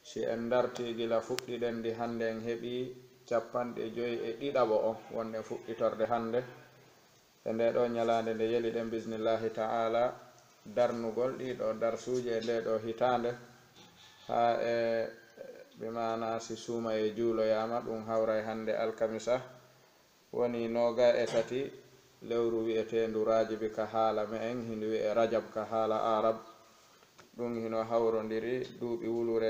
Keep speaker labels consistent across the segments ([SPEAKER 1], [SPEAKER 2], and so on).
[SPEAKER 1] si en darti gila fuɗɗiɗen ndi hannde en heɓi 51 on wonde fuɗɗitorde hannde e nde ɗo ñalande nde yeliɗen bismillahi ta'ala darnugol ɗiɗo darsuji e nde ɗo hitande ha e bimana si suuma e juuloyama ɗum hawra e hannde alkamisa woni 23 lewru wi'etendu rajibi ka haala me en hindu wi'e rajab ka haala arab ɗum hino hawrodiri duuɓi wulure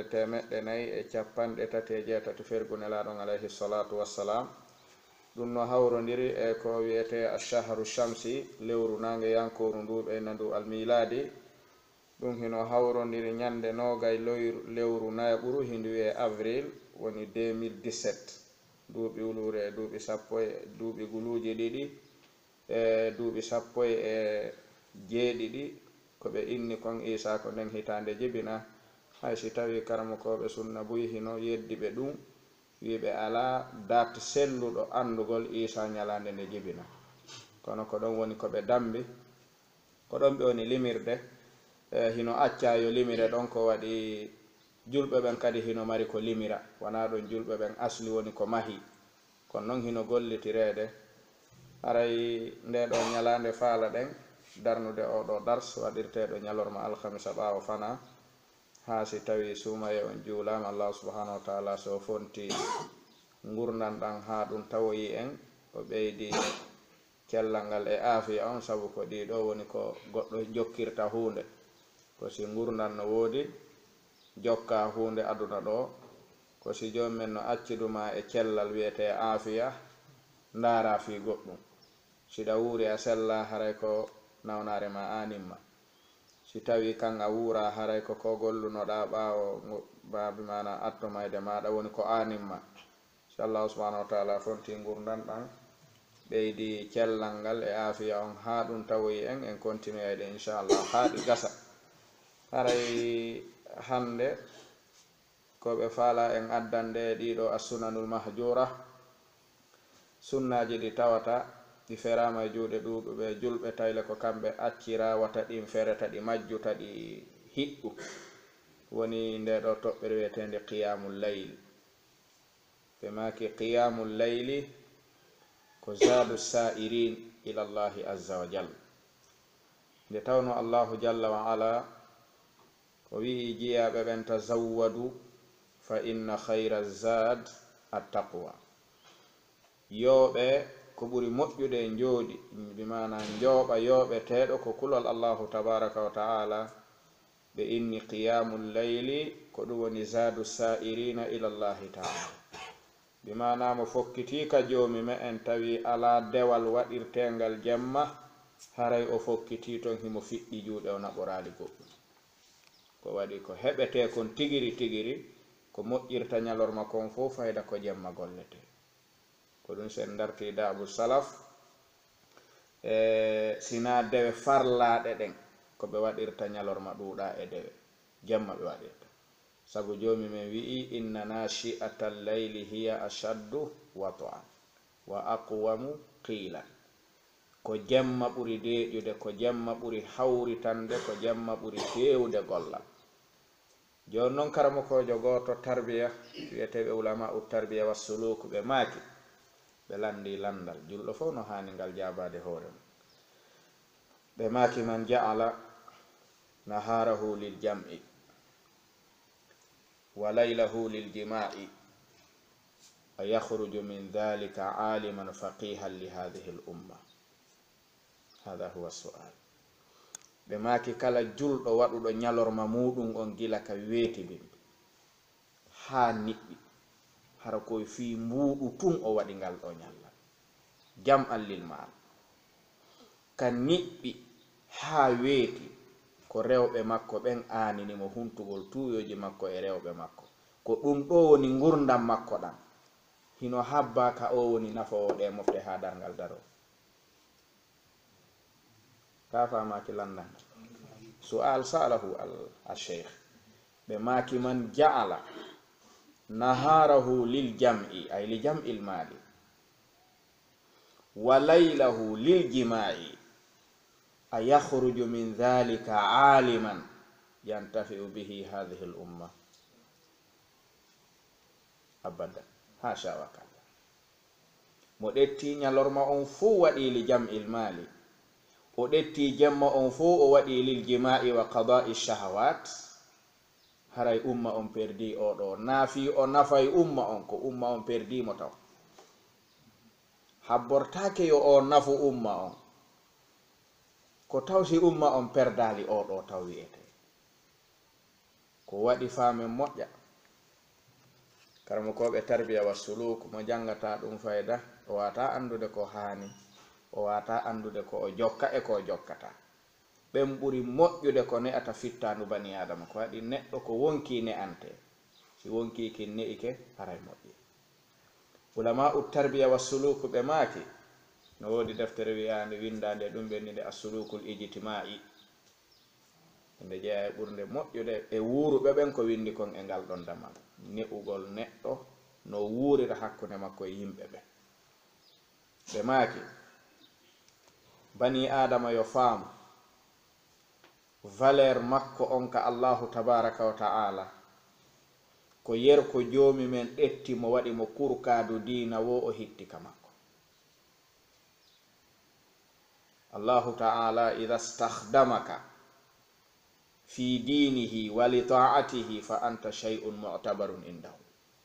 [SPEAKER 1] 438 fergunelaɗon alayhi salatu wassalam ɗum no hawrodiri e ko wiyete ashahru shamsi lewru nange yankoru nduɓe nandu almiladi ɗum hino hawrodiri ñande nogay lewru naɓuru hindu wi'e avril woni 2017 duuɓi wulure duuɓi sappo duuɓi guluji ɗiɗi e duuɓi sappo e jeeɗiɗi ko ɓe inni kon isa ko nden hitande jibina hay si tawi karamokoɓe sunna buy hino yeddi ɓe ɗum wiɓe ala date selluɗo andugol isa ñalande nde jibina kono ko ɗon woni koɓe dambi ko ɗon ɓe woni limirde hino acca yo limire ɗon ko waɗi julɓe ɓen kadi hino mari ko limira wona ɗon julɓe ɓen asli woni ko mahi kono noon hino gollitirede haray nde ɗo ñalande faala ɗen darnude oɗo dars waɗirteɗo ñalorma alhamisa ɓawo fana ha si tawi suumaye on juulama allah subhanahu wa taala so fonti gurnan ɗan ha ɗum tawoyi en o ɓeydi cellal ngal e aafiya on saabu ko ɗiɗo woni ko goɗɗo jokkirta hunde ko si gurnan no woodi jokka hunde aduna ɗo ko si jomumen no acciduma e cellal wiyete aafiya ndaara fi goɗɗum siɗa wuuri a sella haray ko nawnare ma animma si tawi kan a wuura haray ko gollunoɗa ɓawo babi mana attomayde maɗa woni ko animma si allahu subhanahu wa taala fonti gurdan ɗan ɓeydi cellal ngal e aafiya on ha ɗum tawoyi en continueyde inchallah ha ɗi gasa haray hande koɓe faala en addande ɗiɗo assunanul mahjura sunnaji ɗi tawata ɗi ferama e juuɗe ɗuɗuɓe julɓe tayle ko kamɓe accira wata ɗin fereta ɗi majjuta ɗi hiɗɗu woni nde ɗo toɓɓere wiyetende qiyamul layl ɓe maki qiyamul layli ko zadu sa'irin ila allahi azza wa jal nde tawno allahu jalla wa ala o wi'i jiyaɓe ɓen tazawwadu fa inna khayra zad attaqwa yooɓe ko ɓuri moƴƴude e njooɗi bimana njooɓa yooɓeteɗo ko kulol allahu tabaraka wa ta'ala ɓe inni qiyamul layli ko ɗum woni zadu sa'irina ila llahi ta'ala bimana mo fokkitika joomi me en tawi ala dewal waɗirtengal jemma haray o fokkiti ton himo fiɗɗi juuɗe o naɓorali goɗɗum ko waɗi ko heɓete kon tigiri ko moƴƴirta ñalorma kon fo fayda ko jemma gollete ko ɗum sen darti daabu salaf sina dewe farlaɗe ɗen ko ɓe waɗirta ñalorma ɗuuɗa e dewe jemma ɓe waɗirta sabu joomi men wi'i inna nashi'ata llayli hiya ashaddu wat'an wa aqwamu qiilan ko jemma ɓuri deƴude ko jemma ɓuri hawritande ko jemma ɓuri fewde golla joni noon karamokojo goto tarbiya wiyeteɓe ulama u tarbiya wa suluk ɓe maaki ɓe landi landal julɗo fof no hani ngal jabade hoore mum ɓe maaki man ja'ala naharahu lil jam'i wa laylahu lil jima'i a yakhruju min dhalika aliman faqihan li hadhihi al umma hada huwa su'al ɓe maaki kala julɗo waɗuɗo ñalorma muɗum on gila ka weeti bimbi ha niɓɓi hara koye fi mbuuɗu tun o waɗi ngal ɗo ñalla jam allil maal ka niɓɓi ha weeti ko rewɓe makko ɓen aaninimo huntugol tuyoji makko e rewɓe makko ko ɗum ɗo woni gurdam makko ɗam hino habba ka o woni nafowo ɗe mofte ha darngal daro ka famaki landan su'al sa'alahu al-sheikh ɓe maki man ja'ala naharahu lil jam'i ay li jam'il mali wa laylahu lil jima'i a yakhruju min dhalika aliman yantafi'u bihi hadhihi al umma abada hasha wa kalla mo ɗetti ñalorma on fuu waɗi li jam'il mali o ɗetti jemma on fuu o waɗi lil jima'i wa qada'i shahawat haray umma on perdi o ɗo naafi o nafay umma on ko umma on perdi mo taw habbortake yo o nafu umma on ko tawsi umma on perdali o ɗo taw wi'ete ko waɗi faamen moƴƴa karmakoɓe tarbiya wa suluk mo jangata ɗum fayda o wata andude ko haani o wata andude ko o jokka e ko jokkata ɓen ɓuri moƴƴude ko ne'ata fittandu bani adama ko waɗi neɗɗo ko wonki ne'ante si wonki kin ne'ike haray moƴƴi ulama ut tarbiya wa suluk ɓe maaki no woodi deftere wiyande windande ɗum ɓe nide as-sulukul ijtima'i nde jeeya e ɓurde moƴƴude e wuuruɓe ɓen ko windi kon e ngal ɗon damal ne'ugol neɗɗo no wuurira hakkunde makko e yimɓe ɓe ɓe maaki bani adama yo faamu valeur makko on ka Allahu tabaraka wa ta'ala ko yer ko joomi men ɗetti mo waɗi mo kurkaadu diina wo o hittika makko Allahu ta'ala idha stakhdamaka fi dinihi wa li ta'atihi fa anta shay'un mu'tabarun indahu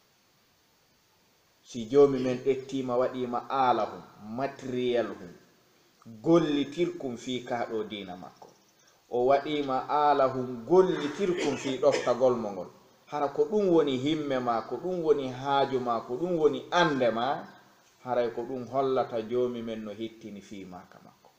[SPEAKER 1] si joomi men ɗettima waɗima alahum matériel hum gollitirkum fi kaɗo diina makko o waɗima alahum gollitirkum fi ɗoftagol mo ngol hara ko ɗum woni himme ma ko ɗum woni haaju ma ko ɗum woni ande ma haray ko ɗum hollata joomi men no hittini fi maka makko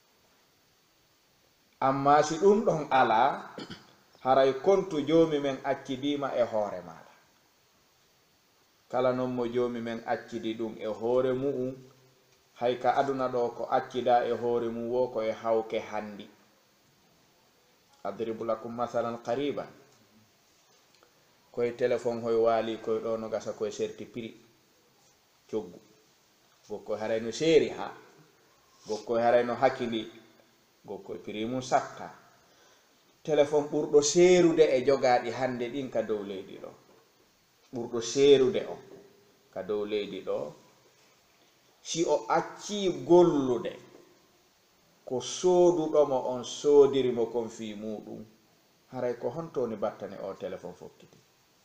[SPEAKER 1] amma si ɗum ɗon ala haray kontu joomi men accidima e hoore maɗa kala non mo joomi men accidi ɗum e hoore mu'um hay ka aduna ɗo ko accida e hoore mum wo ko e hawke handi adribu lakum masalan qariban koye téléphone hoye waali koye ɗo no gasa koye serti prix coggu gokkoye haray no seeri ha gokkoye haray no hakkili gokkoye prix mum satta téléphone ɓurɗo seerude e jogaɗi hande ɗin ka dow leydi ɗo ɓurɗo seerude on ka dow leydi ɗo si o acci gollude ko sooduɗomo on soodirimo kon fi muɗum haray ko hontoni battane o téléphone fokkiti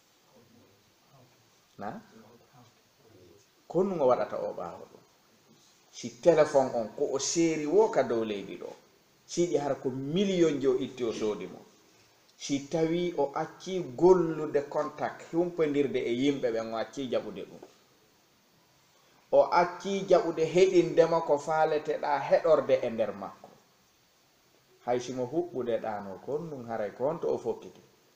[SPEAKER 1] na ko nugo waɗata o ɓaawo ɗum si téléphone on ko o seeri wo ka dow leydi ɗo siɗi har ko million jo itti o soodimo si tawi o acci gollude contact humpodirde e yimɓe ɓen o acci jaɓude ɗum o acci jaɓude heɗindema ko faaleteɗa heɗorde e nder makko hay simo huɓɓude ɗano kon ɗum haray ko honto o fokkiti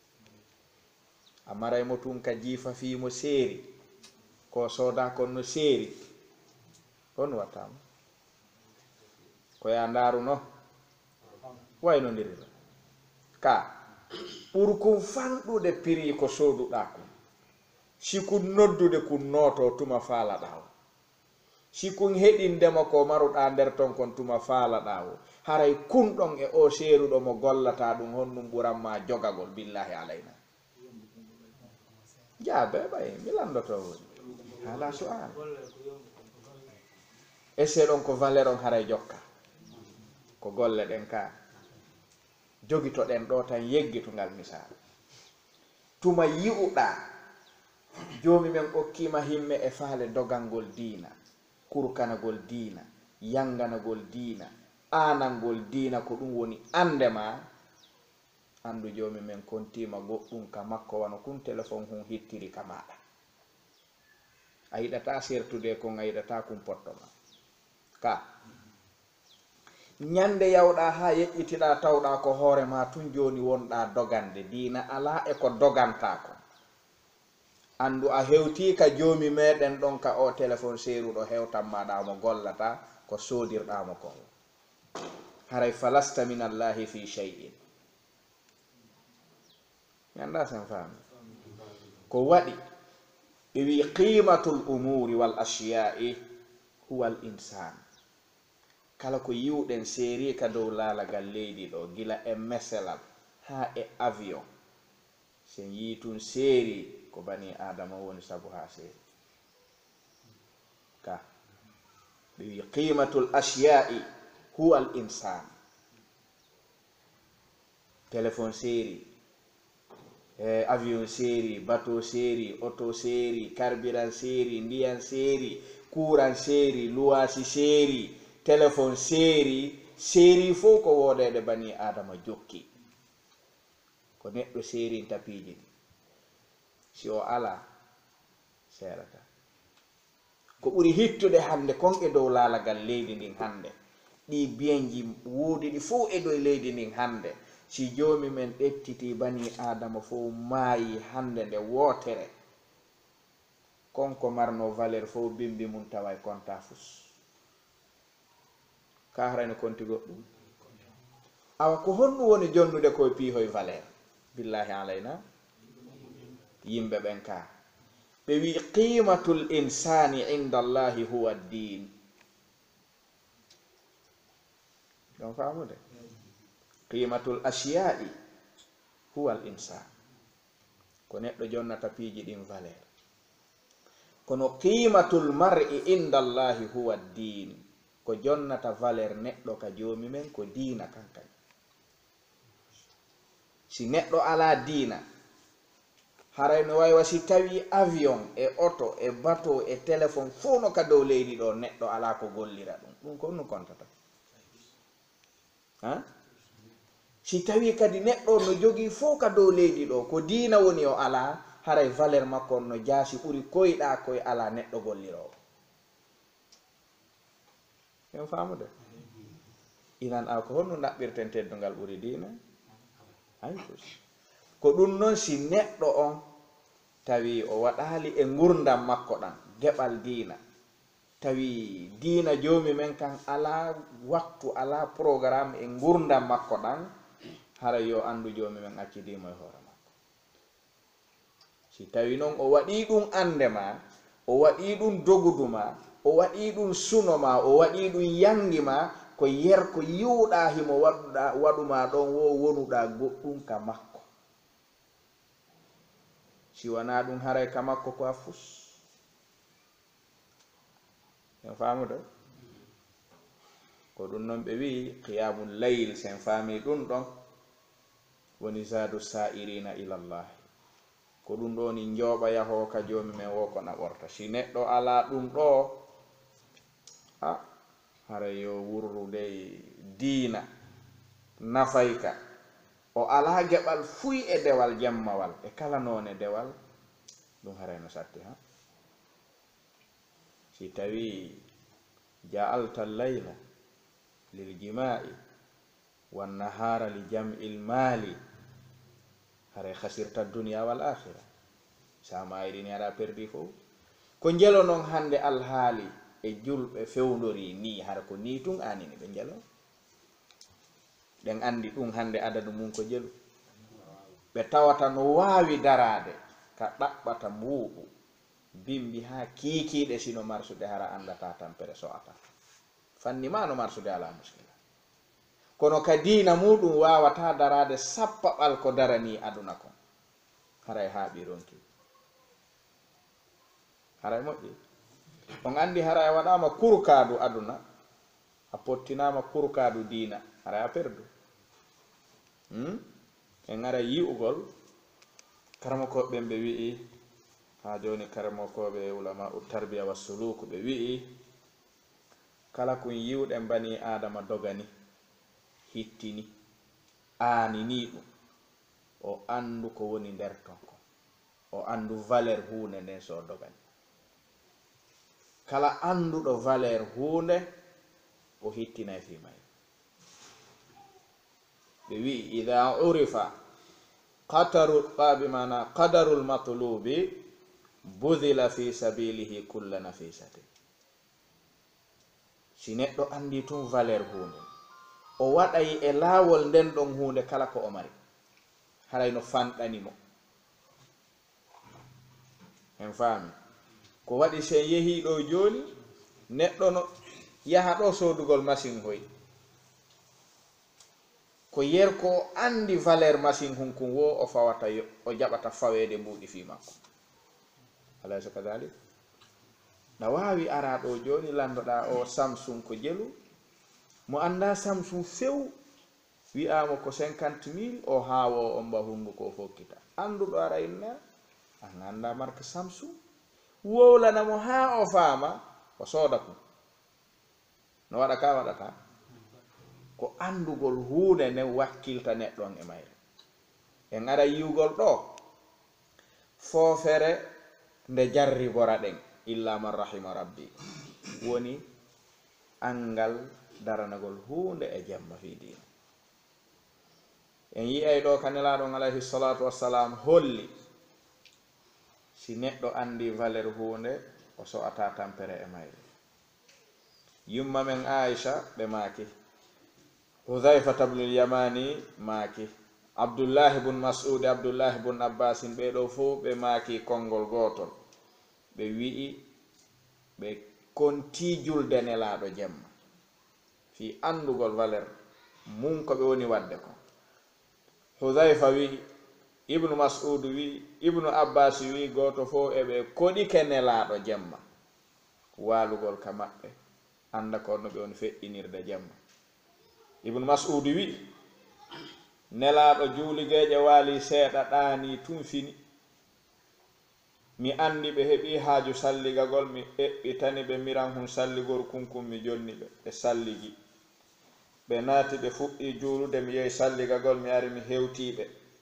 [SPEAKER 1] a maraymo tun ka jiifa fiimo seeri ko sooda kon no seeri on wattama ko ya ndaaru no wayno ndirira ka ɓurkum fanɗude prix ko sooduɗa kon sikun noddude kun nooto tuma faalaɗa o sikun heɗindema ko maruɗa nder ton kon tuma faalaɗa o haray kunɗon e o seeruɗo mo gollata ɗum honɗum ɓuranma jogagol billahi alayna jaabe ɓay mi landoto woni haala su'al esse ɗon ko valeur on haray jokka ko golle ɗen ka jogitoɗen ɗo tan yeggitugal misal tuma yi'uɗa joomi men ɓokkima himme e faale dogalngol diina kurkanagol diina yanganagol diina aanangol diina ko ɗum woni ande ma andu joomi men kontima goɗɗum ka makko wano kun téléphone hum hittiri ka maɗa a yiɗata sertude kon a yiɗata kum pottoma ka ñande yawɗa ha yeƴƴitiɗa tawɗa ko hoore ma tun joni wonɗa dogande diina ala e ko doganta ko andu a hewti ka joomi meɗen ɗon ka o téléphone seeruɗo hewtan maɗa mo gollata ko soodirɗamo kon haray falasta min allahi fi shay'in yanda sen faami ko waɗi ɓe wi qimatul umuri wal ashiya'i huwa al insan kala ko yiwɗen seeri ka dow laalagal leydi ɗo gila e meselal ha e avion sen yitun seeri ko bani adama woni sabu ha seeri ka ɓe wi qimatul ashiya'i huwa al insan téléphone seeri avion seeri bateau seeri auto seeri carburant seeri ndiyan seeri courant seeri luwasi seeri téléphone seeri fof ko woodede bani adama jokki ko neɗɗo seeri tapiji ɗi si o ala seerata ko ɓuri hittude hande kon e dow laalagal leydi ndin hande ɗi biyenji woodi ɗi fof e dow leydi ndin hande si joomi men ɗettiti bani adama fof maayi hande nde wootere konko marno valeur fof bimbi mum taway konta fus ka harani konti goɗɗum awa ko honɗum woni jonnude koye piihoye valeur billahi alayna yimɓe ɓen ka ɓe wi qimatul insani inda allahi huwa ddin ɗon famude qimatul ashiya'i huwa al insan ko neɗɗo jonnata piiji ɗin valeur kono qimatul mar'i inda allahi huwa ddin ko jonnata valeur neɗɗo ka joomi men ko diina kankan si neɗɗo ala diina haray no waywa si tawi avion e auto e bateau e téléphone fuu no ka dow leydi ɗo neɗɗo ala ko gollira ɗum ko ɗum kontata ha si tawi kadi neɗɗo no jogii fuu ka dow leydi ɗo ko diina woni o ala haray valeur makko no jaasi ɓuri koyɗa koye ala neɗɗo gollirowo en famude inan aw ko honno ɗaɓɓirten teddungal ɓuri diina ko ɗum noon si neɗɗo on tawi o waɗali e gurdam makko ɗan geɓal diina tawi diina joomi men kan ala waktu ala programme e gurdam makko ɗan hara yo andu joomi men accidimo e hoore makko si tawi noon o waɗi ɗum andema o waɗi ɗum doguduma o waɗi ɗum sunoma o waɗi ɗum yangima ko yer ko yiwɗa himo waɗuma ɗon wo wonuɗa goɗɗum ka makko si wana ɗum haray ka makko ko a fus en famude ko ɗum noon ɓe wi qiyamul layl sen faami ɗum ɗon woni zadu sa'irina ilallah ko ɗum ɗo ni njooɓa yaho ka joomi men wo ko naɓorta si neɗɗo ala ɗum ɗo a haray yo wurrude diina nafayka o ala geɓal fuy e dewal jammawal e kala noone dewal ɗum haray no satti ha si tawi ja'alta layla lil jima'i wan nahara li jam'il mali haray khasirta dunya wal akhirah sa mayrini aɗa perdi fof ko jelo noon hande alhaali e julɓe fewdori ni hara ko ni tun anini ɓe jelo ɗen andi ɗum hande adadu mum ko jelu ɓe tawata no wawi darade ka ɗaɓɓata mbuuɓu bimbi ha kiikiɗe sino marsude hara andata tampere so'ata fanni ma no marsude ala muskila kono ka diina muɗum wawata darade sappaɓal ko darani aduna kon haray haaɓi ronki haray moƴƴi on andi haray waɗama kurkadu aduna a pottinama kurkadu diina haray a perdu en ara yi'ugol karmakoɓe ɓe wi'i ha joni karmakoɓe ulama u tarbiya wa suluku ɓe wi'i kala kun yiwɗen bani adama dogani hittini aanini ɗum o andu ko woni nder ton ko o andu valeur hunde nden so dogani kala anduɗo valeur hunde o hittinay fimay ɓe wi'i ida urifa bimana qadarul matlubi budhila fi sabilihi kulla nafisati si neɗɗo andi tun valeur hunde o waɗay e laawol nden ɗon hunde kala ko o mari haray no fanɗanimo en faami ko waɗi sen yehi ɗo joni neɗɗo no yaha ɗo sodugol machine hoy ko yer ko andi valeur machine hunkun wo o fawata o jaɓata fawede mbuɗi fi makko alaysa kadalik na wawi ara ɗo joni landoɗa o Samsung ko jelu mo anda Samsung few wi'amo ko 50 000 o hawo on ba hunduko fokkita anduɗo ara inna an anda marque Samsung wowlanamo ha o faama o sooda ko no waɗa ka waɗata ko andugol hunde nden wakkilta neɗɗon e mayre en ara yiwgol ɗo foofere nde jarri bora ɗen illa man rahima rabbi woni angal daranagol hunde e jemma fi dina en yi'ay ɗo kanelaɗon alayhi salatu wassalam holli si neɗɗo andi valeur hunde o so'ata tampere e mayre yumma men Aisha ɓe maaki Hudhayfa ibnul Yamani maaki Abdullah ibn Mas'ud Abdullah ibn Abbas ɓe ɗo fof ɓe maaki konngol gotol ɓe wi'i ɓe konti julde nelaɗo jemma fi andugol valeur mun ko ɓe woni wadde ko Hudhayfa wi Ibnu Mas'ud wi Ibnu Abbas wi goto fof eɓe koɗi ke nelaɗo jemma walugol ka maɓɓe anda ko no ɓe woni feƴƴinirde jemma Ibnu Mas'ud wi nelaɗo juuligeje waali seeɗa ɗaani tun fini mi andi ɓe heɓi haaju salligagol mi eɓɓitani ɓe miran hun salligol kunkum mi jonni ɓe salligi ɓe naati ɓe fuɗɗi juulude mi yehi salligagol mi ari mi hewtiɓe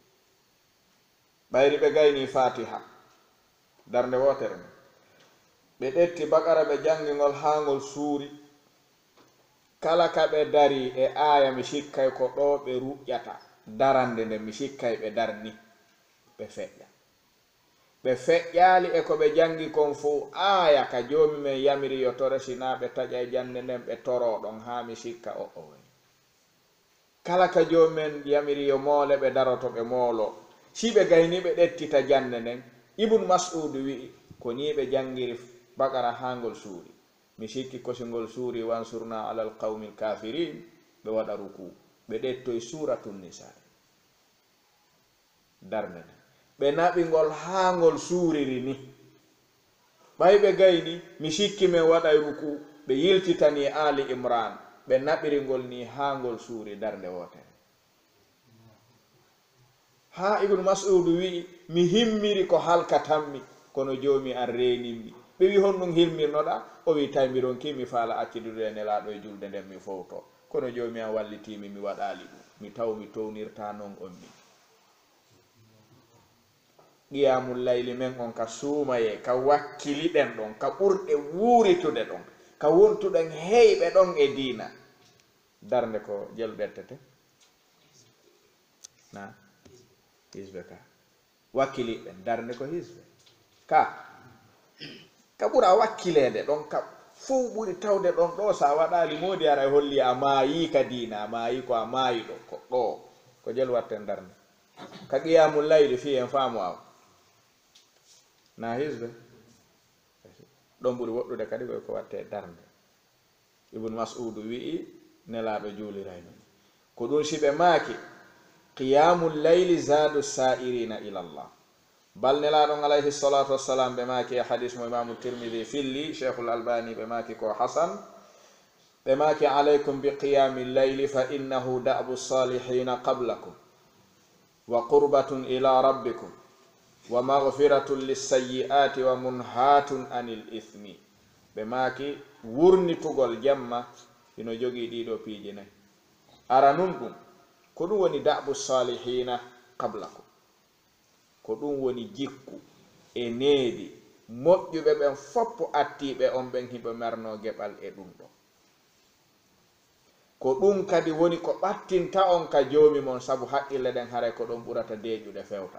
[SPEAKER 1] ɓayri ɓe gayni fatiha darnde wotere ɓe ɗetti bakara ɓe jangingol hangol suuri kala ka ɓe dari e aya mi sikkay ko ɗo ɓe ruƴƴata darande nde mi sikkay ɓe darni ɓe feƴƴa ɓe feƴƴali e ko ɓe jangi kon fo aya ka joomi men yamiri yo tore sina ɓe taƴa e jande nden ɓe toro ɗon ha mi sikka o kala ka joomi men yamiri yo moole ɓe daroto ɓe moolo si ɓe gayni ɓe ɗettita jande nden Ibnu Mas'ud wi'i ko ni ɓe jangiri bakara hangol suuri mi sikki kosingol suuri wansurna alal qawmil kafirin ɓe waɗa ruku ɓe ɗettoy suratun nisa darne ɓe naɓingol hangol suuriri ni ɓay ɓe gayni mi sikki men waɗay ruku ɓe yiltitani Ali Imran ɓe naɓiringol ni hangol suuri darnde wotere ha Ibnu Mas'ud wi'i mi himmiri ko halka tammi kono joomi an reeninmi ɓe wi honɗum hilmirnoɗa o wi tawi mbiɗon ki mi faala accidude nelaɗo e julde nden mi fowto kono joomi an wallitimi mi waɗali ɗum mi taw mi townirta noon on min qiyamul layli men on ka suumaye ka wakkili ɗen ɗon ka ɓurɗe wuuritude ɗon ka wontuɗen heyɓe ɗon e diina darnde ko jelu ɗettete na hisbe ka wakkili ɓen darnde ko hisbe ka ɓura wakkilede ɗon ka fuu ɓuri tawde ɗon ɗo sa waɗali modi ara holli a maayi ka diina a maayi ko a maayi ɗo ko ɗo ko jelu watten darnde ka qiyamul layli fi en faamu aw na hisbe ɗon ɓuri woɗɗude kadi ko watte darnde Ibnu Mas'ud wi'i nelaɗo juulirayno ko ɗum si ɓe maaki qiyamul layli zadu sa'irina ila Allah bal nelaɗon alayhi salatu wassalam ɓe maaki e hadis mo imamu Tirmidhi filli Cheikhul Albani ɓe maaki ko hasan ɓe maaki alaykum bi qiyamil layli fa innahu da'bu salihina qablakum wa qurbatun ila rabbikum wa maghfiratun lis-sayyi'ati wa munhatun anil ithmi ɓe maaki wurnitugol jemma ino jogii ɗiɗo piiji nayi ara nun ɗum ko ɗum woni da'bu salihina qablakum ko ɗum woni jikku e needi moƴƴuɓe ɓen foppo attiɓe on ɓen hiɓe marno geɓal e ɗum ɗo ko ɗum kadi woni ko ɓattinta on ka joomi mon sabu haqqille ɗen haray ko ɗon ɓurata deeƴude fewta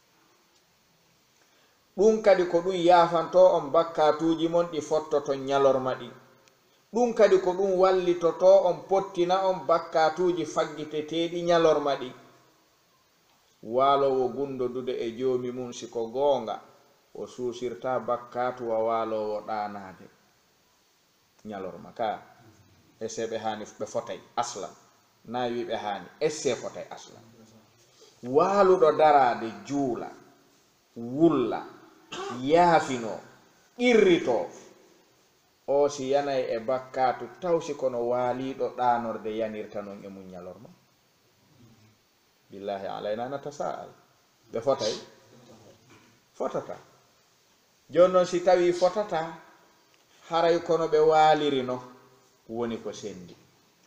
[SPEAKER 1] ɗum kadi ko ɗum yaafanto on bakkatuji mon ɗi fottoto ñalorma ɗi ɗum kadi ko ɗum wallitoto on pottina on bakkatuji faggiteteɗi ñalorma ɗi waalowo gundodude e joomi mum siko goonga o suusirta bakkatuwa waalowo ɗaanade ñalorma ka e seɓe hani ɓe fotay aslan na wiɓe hani esse fotay asla waluɗo darade juula wulla yaafino irrito o si yanay e bakkatu tawsi kono waaliɗo ɗanorde yanirta non e muññalorma billahi alayna natasa'al ɓe fotay fotata joni noon si tawi fotata haray kono ɓe waalirino woni ko sendi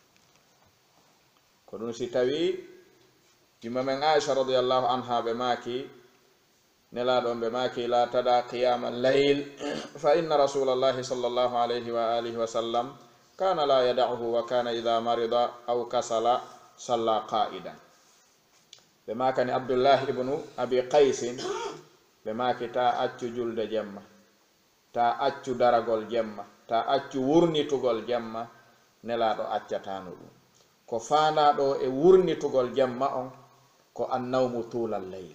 [SPEAKER 1] ko ɗum si tawi jumma men Aisha radiyallahu anha ɓe maaki nelaɗon ɓe maaki la tada qiyama layl fa inna rasulallahi sallallahu alayhi wa alihi wa sallam kana la yada'uhu wa kana idha marida aw kasala salla qa'idan ɓe makani Abdullah ibnu abi qaysin ɓe maaki ta accu julde jemma ta accu daragol jemma ta accu wurnitugol jemma nelaɗo accatano ɗum ko faanaɗo e wurnitugol jemma on ko annawmu tulal layl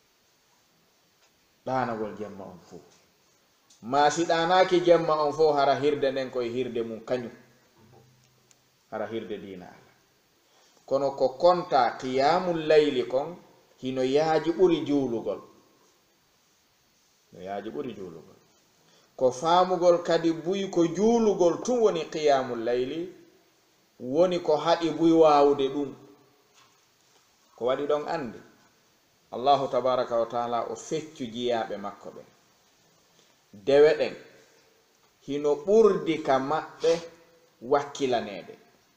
[SPEAKER 1] ɗanagol jemma on fo ma si ɗanaki jemma on fo hara hirde nden koye hirde mum kañum hara hirde dina Allah kono ko konta qiyamul layli kon hino yaaji ɓuri juulugol no yaaji ɓuri juulugol ko faamugol kadi buy ko juulugol tun woni qiyamul layli woni ko haɗi buy waawude ɗum ko waɗi ɗon andi Allahu tabaraka wa taala o feccu jiyaɓe makko ɓe dewe ɗen hino ɓurdi ka maɓɓe wakkilanede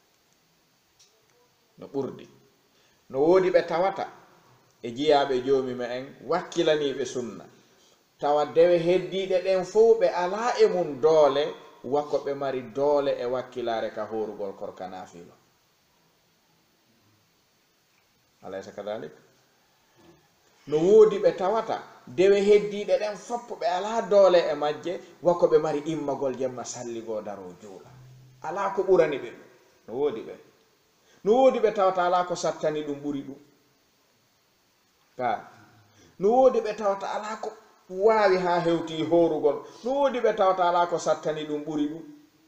[SPEAKER 1] no ɓurdi no woodi ɓe tawata e jiyaɓe jomima en wakkilaniɓe sunna tawa dewe heddiɗe ɗen fof ɓe ala e mum doole wakko ɓe mari doole e wakkilare ka horugol korka naafilo alaysa kadalik no woodi ɓe tawata dewe heddiɗe ɗen foppo ɓe ala doole e majje wakko ɓe mari immagol jemma salligo daro juula ala ko ɓurani ɓe ɗum no woodi ɓe tawata ala ko sattani ɗum ɓuri ɗum ka no woodi ɓe tawata ala ko waawi ha hewti horugol no woodi ɓe tawata ala ko sattani ɗum ɓuri ɗum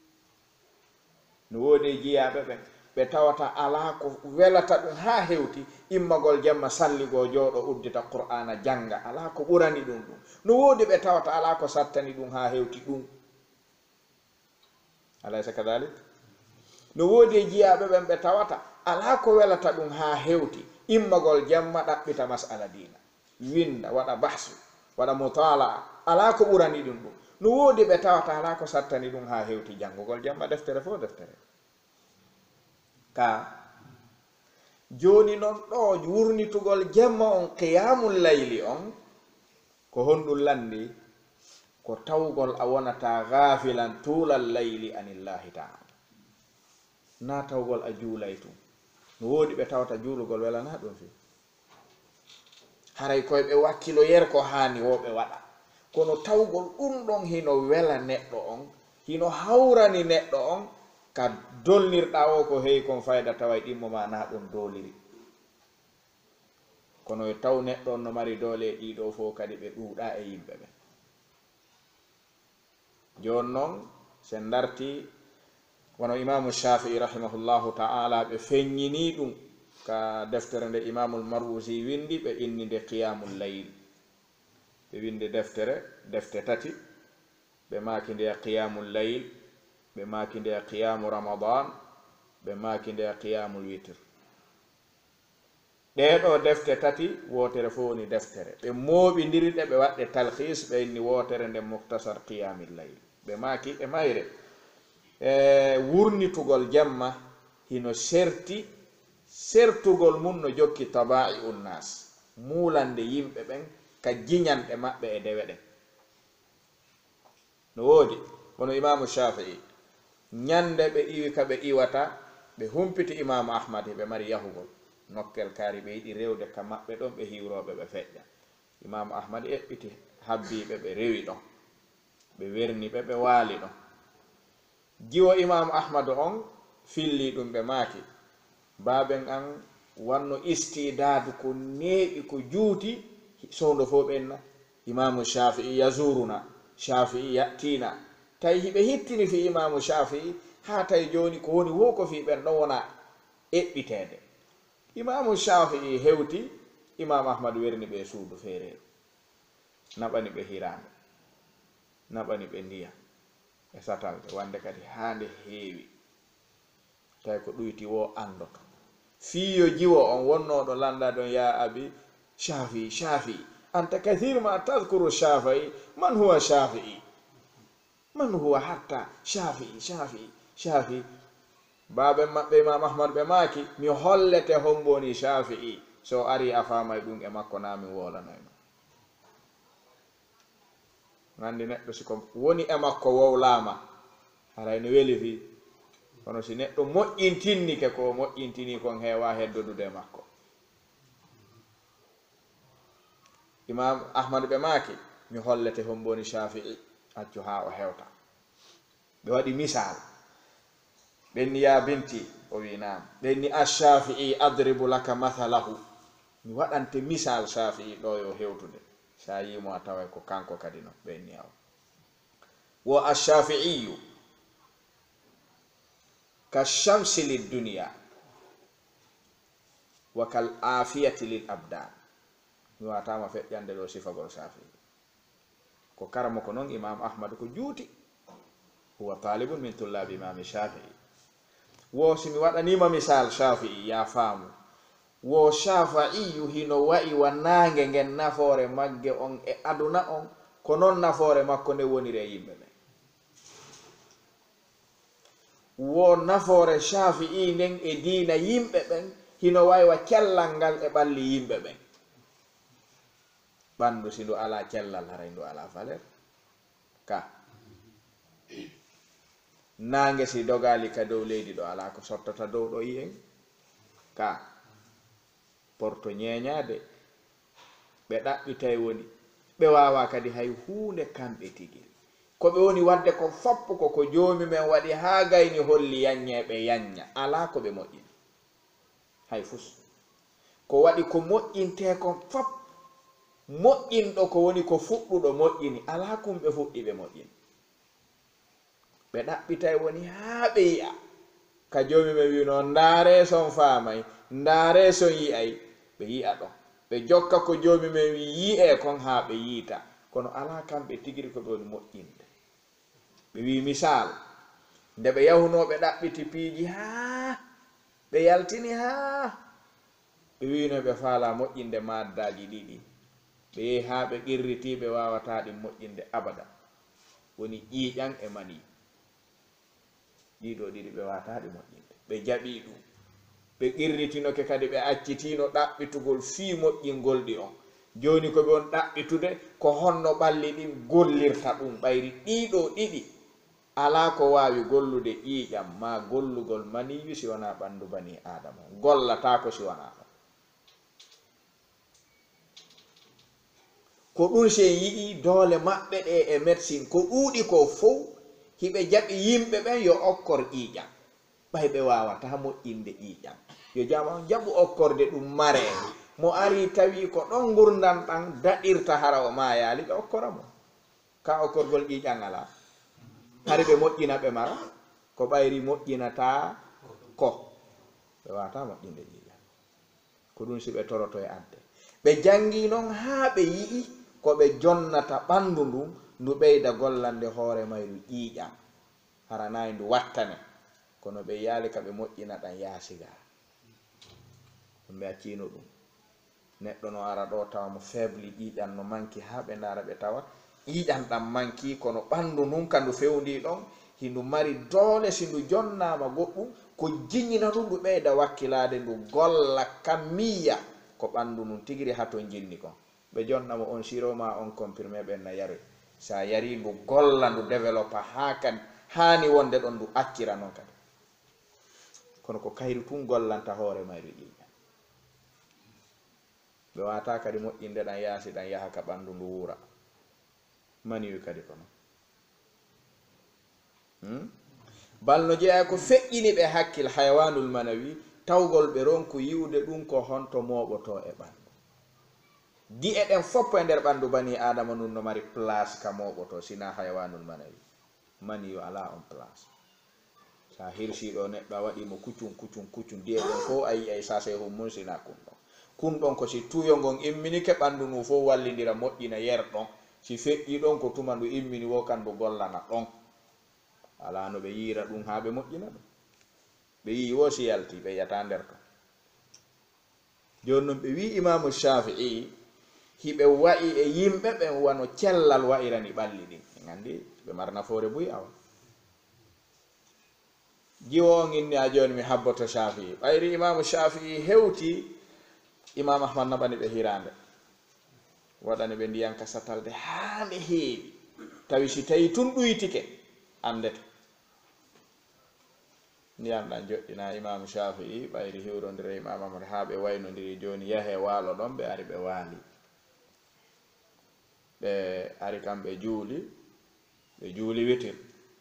[SPEAKER 1] no woodi jiyaɓe ɓen ɓe tawata ala ko welata ɗum ha hewti immagol jemma salligo jooɗo uddita qur'ana janga ala ko ɓurani ɗum ɗum no woodi ɓe tawata ala ko sattani ɗum ha hewti ɗum alaysa kadalik no woodi jiyaɓe ɓen ɓe tawata ala ko welata ɗum ha hewti immagol jemma ɗaɓɓita masala dina winda waɗa bahsu waɗa mutala ala ko ɓurani ɗum ɗum no woodi ɓe tawata ala ko sattani ɗum ha hewti jangugol jemma deftere fo deftere ka joni noon ɗo wurnitugol jemma on qiyamul layli on ko honɗum landi ko tawgol a wonata gafilan tulal layli anillahi ta'ala na tawgol a juulay tum no woodi ɓe tawata juulugol welana ɗum fi haray koye ɓe wakkilo yer ko hani woɓe waɗa kono tawgol ɗum ɗon hino wela neɗɗo on hino hawrani neɗɗo on ka dollirɗa o ko heewi kon fayda tawa ɗimmo ma na ɗon doliri kono e taw neɗɗo on no mari doole e ɗiɗo fof kadi ɓe ɗuuɗa e yimɓe ɓe joni noon sen darti wono imamu Shafi'i rahimahullahu ta'ala ɓe feññini ɗum ka deftere nde imamul Marwuzi windi ɓe inni nde qiyamul layl ɓe windi defte tati ɓe maaki nde qiyamul layl ɓe maaki nde qiyamu ramadan ɓe maaki nde qiyamul witr ɗeɗo defte tati wotere fof woni deftere ɓe mooɓidiriɗe ɓe waɗɗe talhis ɓe inni wotere nde muktasar qiyamil layl ɓe maaki ɓe mayre wurnitugol jemma hino sertugol mum no jokki taba'i unnas muulande yimɓe ɓen ka jiñanɗe maɓɓe e dewe ɗen no woodi wono imamu Shafi'i ñande ɓe iwi ka ɓe iwata ɓe humpiti imamu Ahmad ɓe mari yahugol nokkel kaari ɓe yiɗi rewde ka maɓɓe ɗon ɓe hiwroɓe ɓe feƴƴa imamu Ahmad eɓɓiti habbiɓe ɓe rewi ɗon ɓe werni ɓe waali ɗon jiwo imamu Ahmad on filli ɗum ɓe maaki baben an wanno istidadu ko neeɓi ko juuti sohdo fo ɓenna imamu Shafi'i yazuruna Shafi'i yattina tawi hiɓe hittini fi imamu Shafi'i ha tawi joni ko woni wo ko fi ɓen ɗon wona eɓɓitede. Imamu Shafi'i hewti Imam Ahmad werni ɓe suudu feereeru, naɓani ɓe hirande, naɓani ɓe ndiya e satalde, wande kadi hande heewi tawi ko ɗuyti wo andoto. fiyo jiwo on wonnoɗo landa ɗon ya abi Shafi'i Shafi'i anta kathir ma tadhkuru Shafi'i, man huwa Shafi'i, man huwa hatta Shafi'i Shafi'i Shafi'i. baɓe maɓɓe Imam Ahmad ɓe maaki mi hollete homboni Shafi'i, so ari a famay ɗum e makko na mi wolanayno. gandi neɗɗo siko woni e makko wowlama harayno weli fi, kono si neɗɗo moƴƴintinni ke ko moƴƴintini kon heewa heddodude makko. Imam Ahmad ɓe maaki mi hollete homboni Shafi'i, accu ha o hewta. ɓe waɗi misal, ɓenni ya binti o wi nam, ɓenni ash-Shafi'i adribu laka mathalahu, mi waɗante misal Shafi'i ɗo yo hewtude, sa yimo a taway ko kanko kadi no ɓenni aw. wo ash-Shafi'iyu ka shamsi lid dunya wa kal afiyati lil abdan. mi watama feƴƴande ɗo sifagol Shafi'i ko karamo ko noon Imam Ahmad ko juuti, huwa talibun min tullabi Imam Shafi'i. wo simi waɗanima misal Shafi'i ya faamu, wo Shafi'iyu hino wa'i wa nange ngen nafoore magge on e aduna on ko noon nafoore makko nde woniri e yimɓe ɓen. wo nafoore Shafi'i nden e diina yimɓe ɓen hino wa'i wa cellal ngal e ɓalli yimɓe ɓen. ɓandu si ndu ala cellal haray ndu ala valer ka. nange si dogali ka dow leydi ɗo ala ko sottata dow ɗo yi'en ka. porto ñeñade ɓe ɗaɓɓitay woni ɓe wawa kadi hay hunde kamɓe tigi ko ɓe woni wadde ko foppu ko joomi men waɗi ha gayni holli yanñeɓe yanña, ala ko ɓe moƴƴini hay fus. ko waɗi ko moƴƴinte kon fop moƴƴinɗo ko woni ko fuɗɗuɗo moƴƴini, ala kumɓe fuɗɗi ɓe moƴƴini. ɓe ɗaɓɓitay woni haa ɓe yi'a ka joomi ɓe wino ndaare son faamay, ndaare son yi'ay, ɓe yi'a ɗon ɓe jokka ko joomi men wi yi'e kon haa ɓe yiita, kono ala kamɓe tigiri ko ɓe woni moƴƴinde. ɓe wi misal nde ɓe yahuno ɓe ɗaɓɓiti piiji haa ɓe yaltini haa ɓe wino ɓe faala moƴƴinde maddaji ɗiɗi, ɓe yehi haa ɓe qirriti ɓe wawata ɗi moƴƴinde abada, woni ƴiiƴan e mani. ɗiɗo ɗiɗi ɓe wata ɗi moƴƴinde, ɓe jaɓi ɗum ɓe qirritinoke kadi ɓe accitino ɗaɓɓitugol fii moƴƴingol ɗi on. joni ko ɓe on ɗaɓɓitude ko honno ɓalli ɗin gollirta ɗum ɓayri ɗiɗo ɗiɗi ala ko wawi gollude ƴiiƴam ma gollugol maniyu si wona ɓandu bani adama, gollata ko si wona ɗon. ko ɗum se yi'i doole maɓɓe ɗe e médecine ko ɗuuɗi ko fof hiɓe jaɓi yimɓe ɓen yo okkor ƴiiƴam, ɓay ɓe wawata moƴƴinde ƴiiƴam. yo jama jaɓu okkorde ɗum mare, mo ari tawi ko ɗon gurdam ɗan daɗirta hara o mayali ɓe okkora mo, ka okkorgol ƴiiƴam ala. hari ɓe moƴƴina ɓe mara ko ɓayri moƴƴinata ko ɓe wata moƴƴinde ƴiiƴam. ko ɗum si ɓe toroto e adde ɓe jangi noon haa ɓe yi'i ko ɓe jonnata ɓandu ndun ndu ɓeyda gollande hoore mayru ƴiiƴam haranayi ndu wattane, kono ɓe yaali ka ɓe moƴƴina ɗan yaasiga ɓe accino ɗum. neɗɗo no ara ɗo tawa mo faible ƴiiƴam no manki haa ɓe ndara ɓe tawa ƴiiƴam ɗam manki, kono ɓandu ndun ka ndu fewndi ɗon hindu mari doole si ndu jonnama goɗɗum ko jiñina ɗum ndu ɓeyda wakkilade ndu golla kammiya ko ɓandu ndun tigiri hato jinni kon. ɓe jonnamo on siroma on comprimé ɓen na yari, sa yari ndu golla ndu développa ha kadi hani wonde ɗon ndu accira noon kadi, kono ko kayri tun gollanta hoore mayru ƴiiƴam. ɓe wata kadi moƴƴinde ɗan yaasi ɗan yaha ka ɓandu ndu wura maniwi kadi kono. balno jeeya ko feƴƴini ɓe hakkil hayawanul manawi tawgol ɓe ronku yiwde ɗum ko honto moɓoto e ɓandu. di e ɗen foppo e nder ɓandu bani adama nun no mari place ka moɓoto sina hayawanul manawi, maniyu ala on place. sa hirsiɗo neɗɗo a waɗimo kuccum diye ɗon fo ayi ay sasay hum munsina kun ɗon ko si tuyo ngon imminike ɓanndu ndu fof wallidira moƴƴina yer ɗon si feƴƴi ɗon ko tuma ndu immini wo kan ndu gollana ɗon ala no ɓe yiira ɗum haa ɓe moƴƴina ɗum ɓe yii wo si yalti ɓe yiyata nder to jooni noon ɓe wi imamu Shafi'i hiɓe wa'i e yimɓe ɓen wano cellal wa'irani ɓalli ɗin en anndi ɓe mar nafoore buy awa jiwo on inni a jooni mi habboto Shafi'i ɓayri imamu Shafi'i hewti imam Ahmad naɓani ɓe hirande waɗani ɓe ndiyan ka satalde haa nde heewi tawi si tawi tun ɗuytike andete ndiyan ɗan joɗɗina imamu Shafi'i ɓayri hiwrondire imam Ahmad haa ɓe waynodiri jooni yahe waalo ɗon ɓe ari ɓe waali ɓe ari kam ɓe juuli witir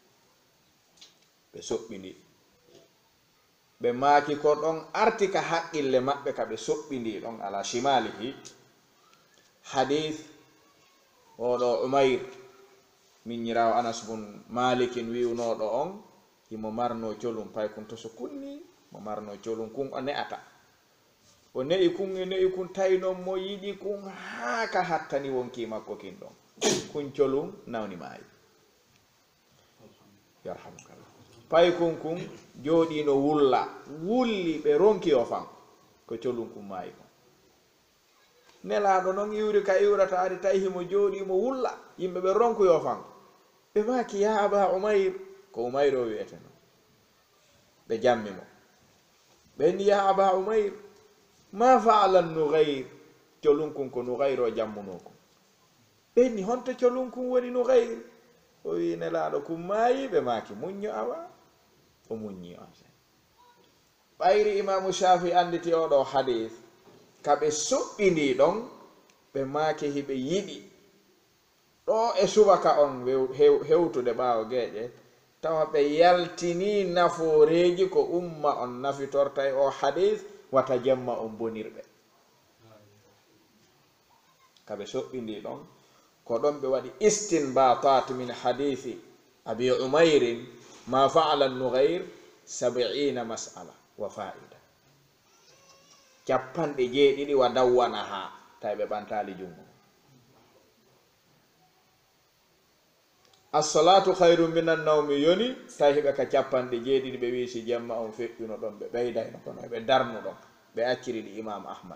[SPEAKER 1] ɓe soɓɓindi ɓe maaki ko ɗon arti ka haqqille maɓɓe ka ɓe soɓɓindi ɗon ala shimalihi hadith oɗo Umayr miñirawo Anas bun Malikin wiwnoɗo on himo marno colum pay kun to so kunni mo marno colum kun o ne'ata o ne'i kun tawi noon mo yiɗi kun haa ka hattani wonki makko kin ɗon kun colum nawni maayi yarhamukallah pay kun jooɗino wulli ɓe ronki o fan ko colum kun maayi kon nelaɗo noon iwri ka iwrata ari tawi himo jooɗimo wulla yimɓe ɓe ronkuyo fan ɓe maki ya aba Umayr ko Umayr o wiyete noon ɓe jammi mo ɓe ni ya aba Umayr ma fa'ala Nughayr colum kun ko Nughayr o jammuno ko ɓe ni honto colum kun woni Nughayr o wi nelaɗo kun maayi ɓe maki muñño awa o muññi on ɓayri imamu Shafi anditi oɗo hadith kaɓe soɓɓindi ɗon ɓe maaki hiɓe yiɗi ɗo e subaka on hewtude ɓaawo geeƴe tawa ɓe yaltini nafooreji ko umma on nafitorta e o hadith wata jemma on bonirɓe kaɓe soɓɓindi ɗon ko ɗon ɓe waɗi istinbatat min hadithi abi Umayrin ma fa'ala Nughayr 70 mas'ala wa fa'ida capanɗe jeeɗiɗi wa dawwana ha tawi ɓe ɓantali jungo as-salatu khairum minan nawmi yoni tawi ɓe ka capanɗe jeeɗiɗi ɓe wi si jemma on feƴƴuno ɗon ɓe ɓeydayno kono ɓe darnu ɗon ɓe acciri ɗi imam Ahmad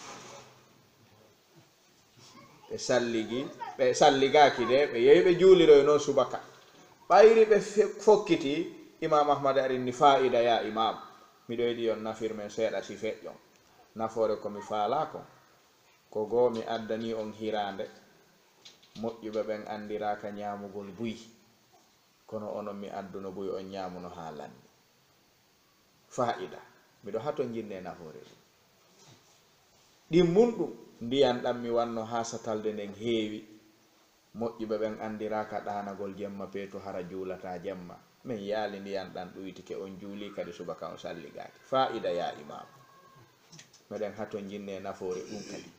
[SPEAKER 1] ɓe salligaki de ɓe yehi ɓe juuliroy noon subaka ɓayri ɓe fokkiti imam Ahmad arinni fa'ida ya imam miɗo yiɗi yon nafirmen seeɗa si feƴƴon nafoore komi faala ko goo mi addani on hirande moƴƴuɓe ɓen andiraka ñamugol buy kono onon mi adduno buy on ñamuno ha lanni fa'ida miɗo hato jinne nafoore ɗin munɗum ndiyan ɗam mi wanno ha satalde nden heewi moƴƴuɓe ɓen andiraka ɗanagol jemma peetu hara juulata jemma min yaali ndiyan ɗan ɗuytike on juuli kadi subaka on salligaki fa'ida ya imam meɗen hato jinne nafoore ɗum kadi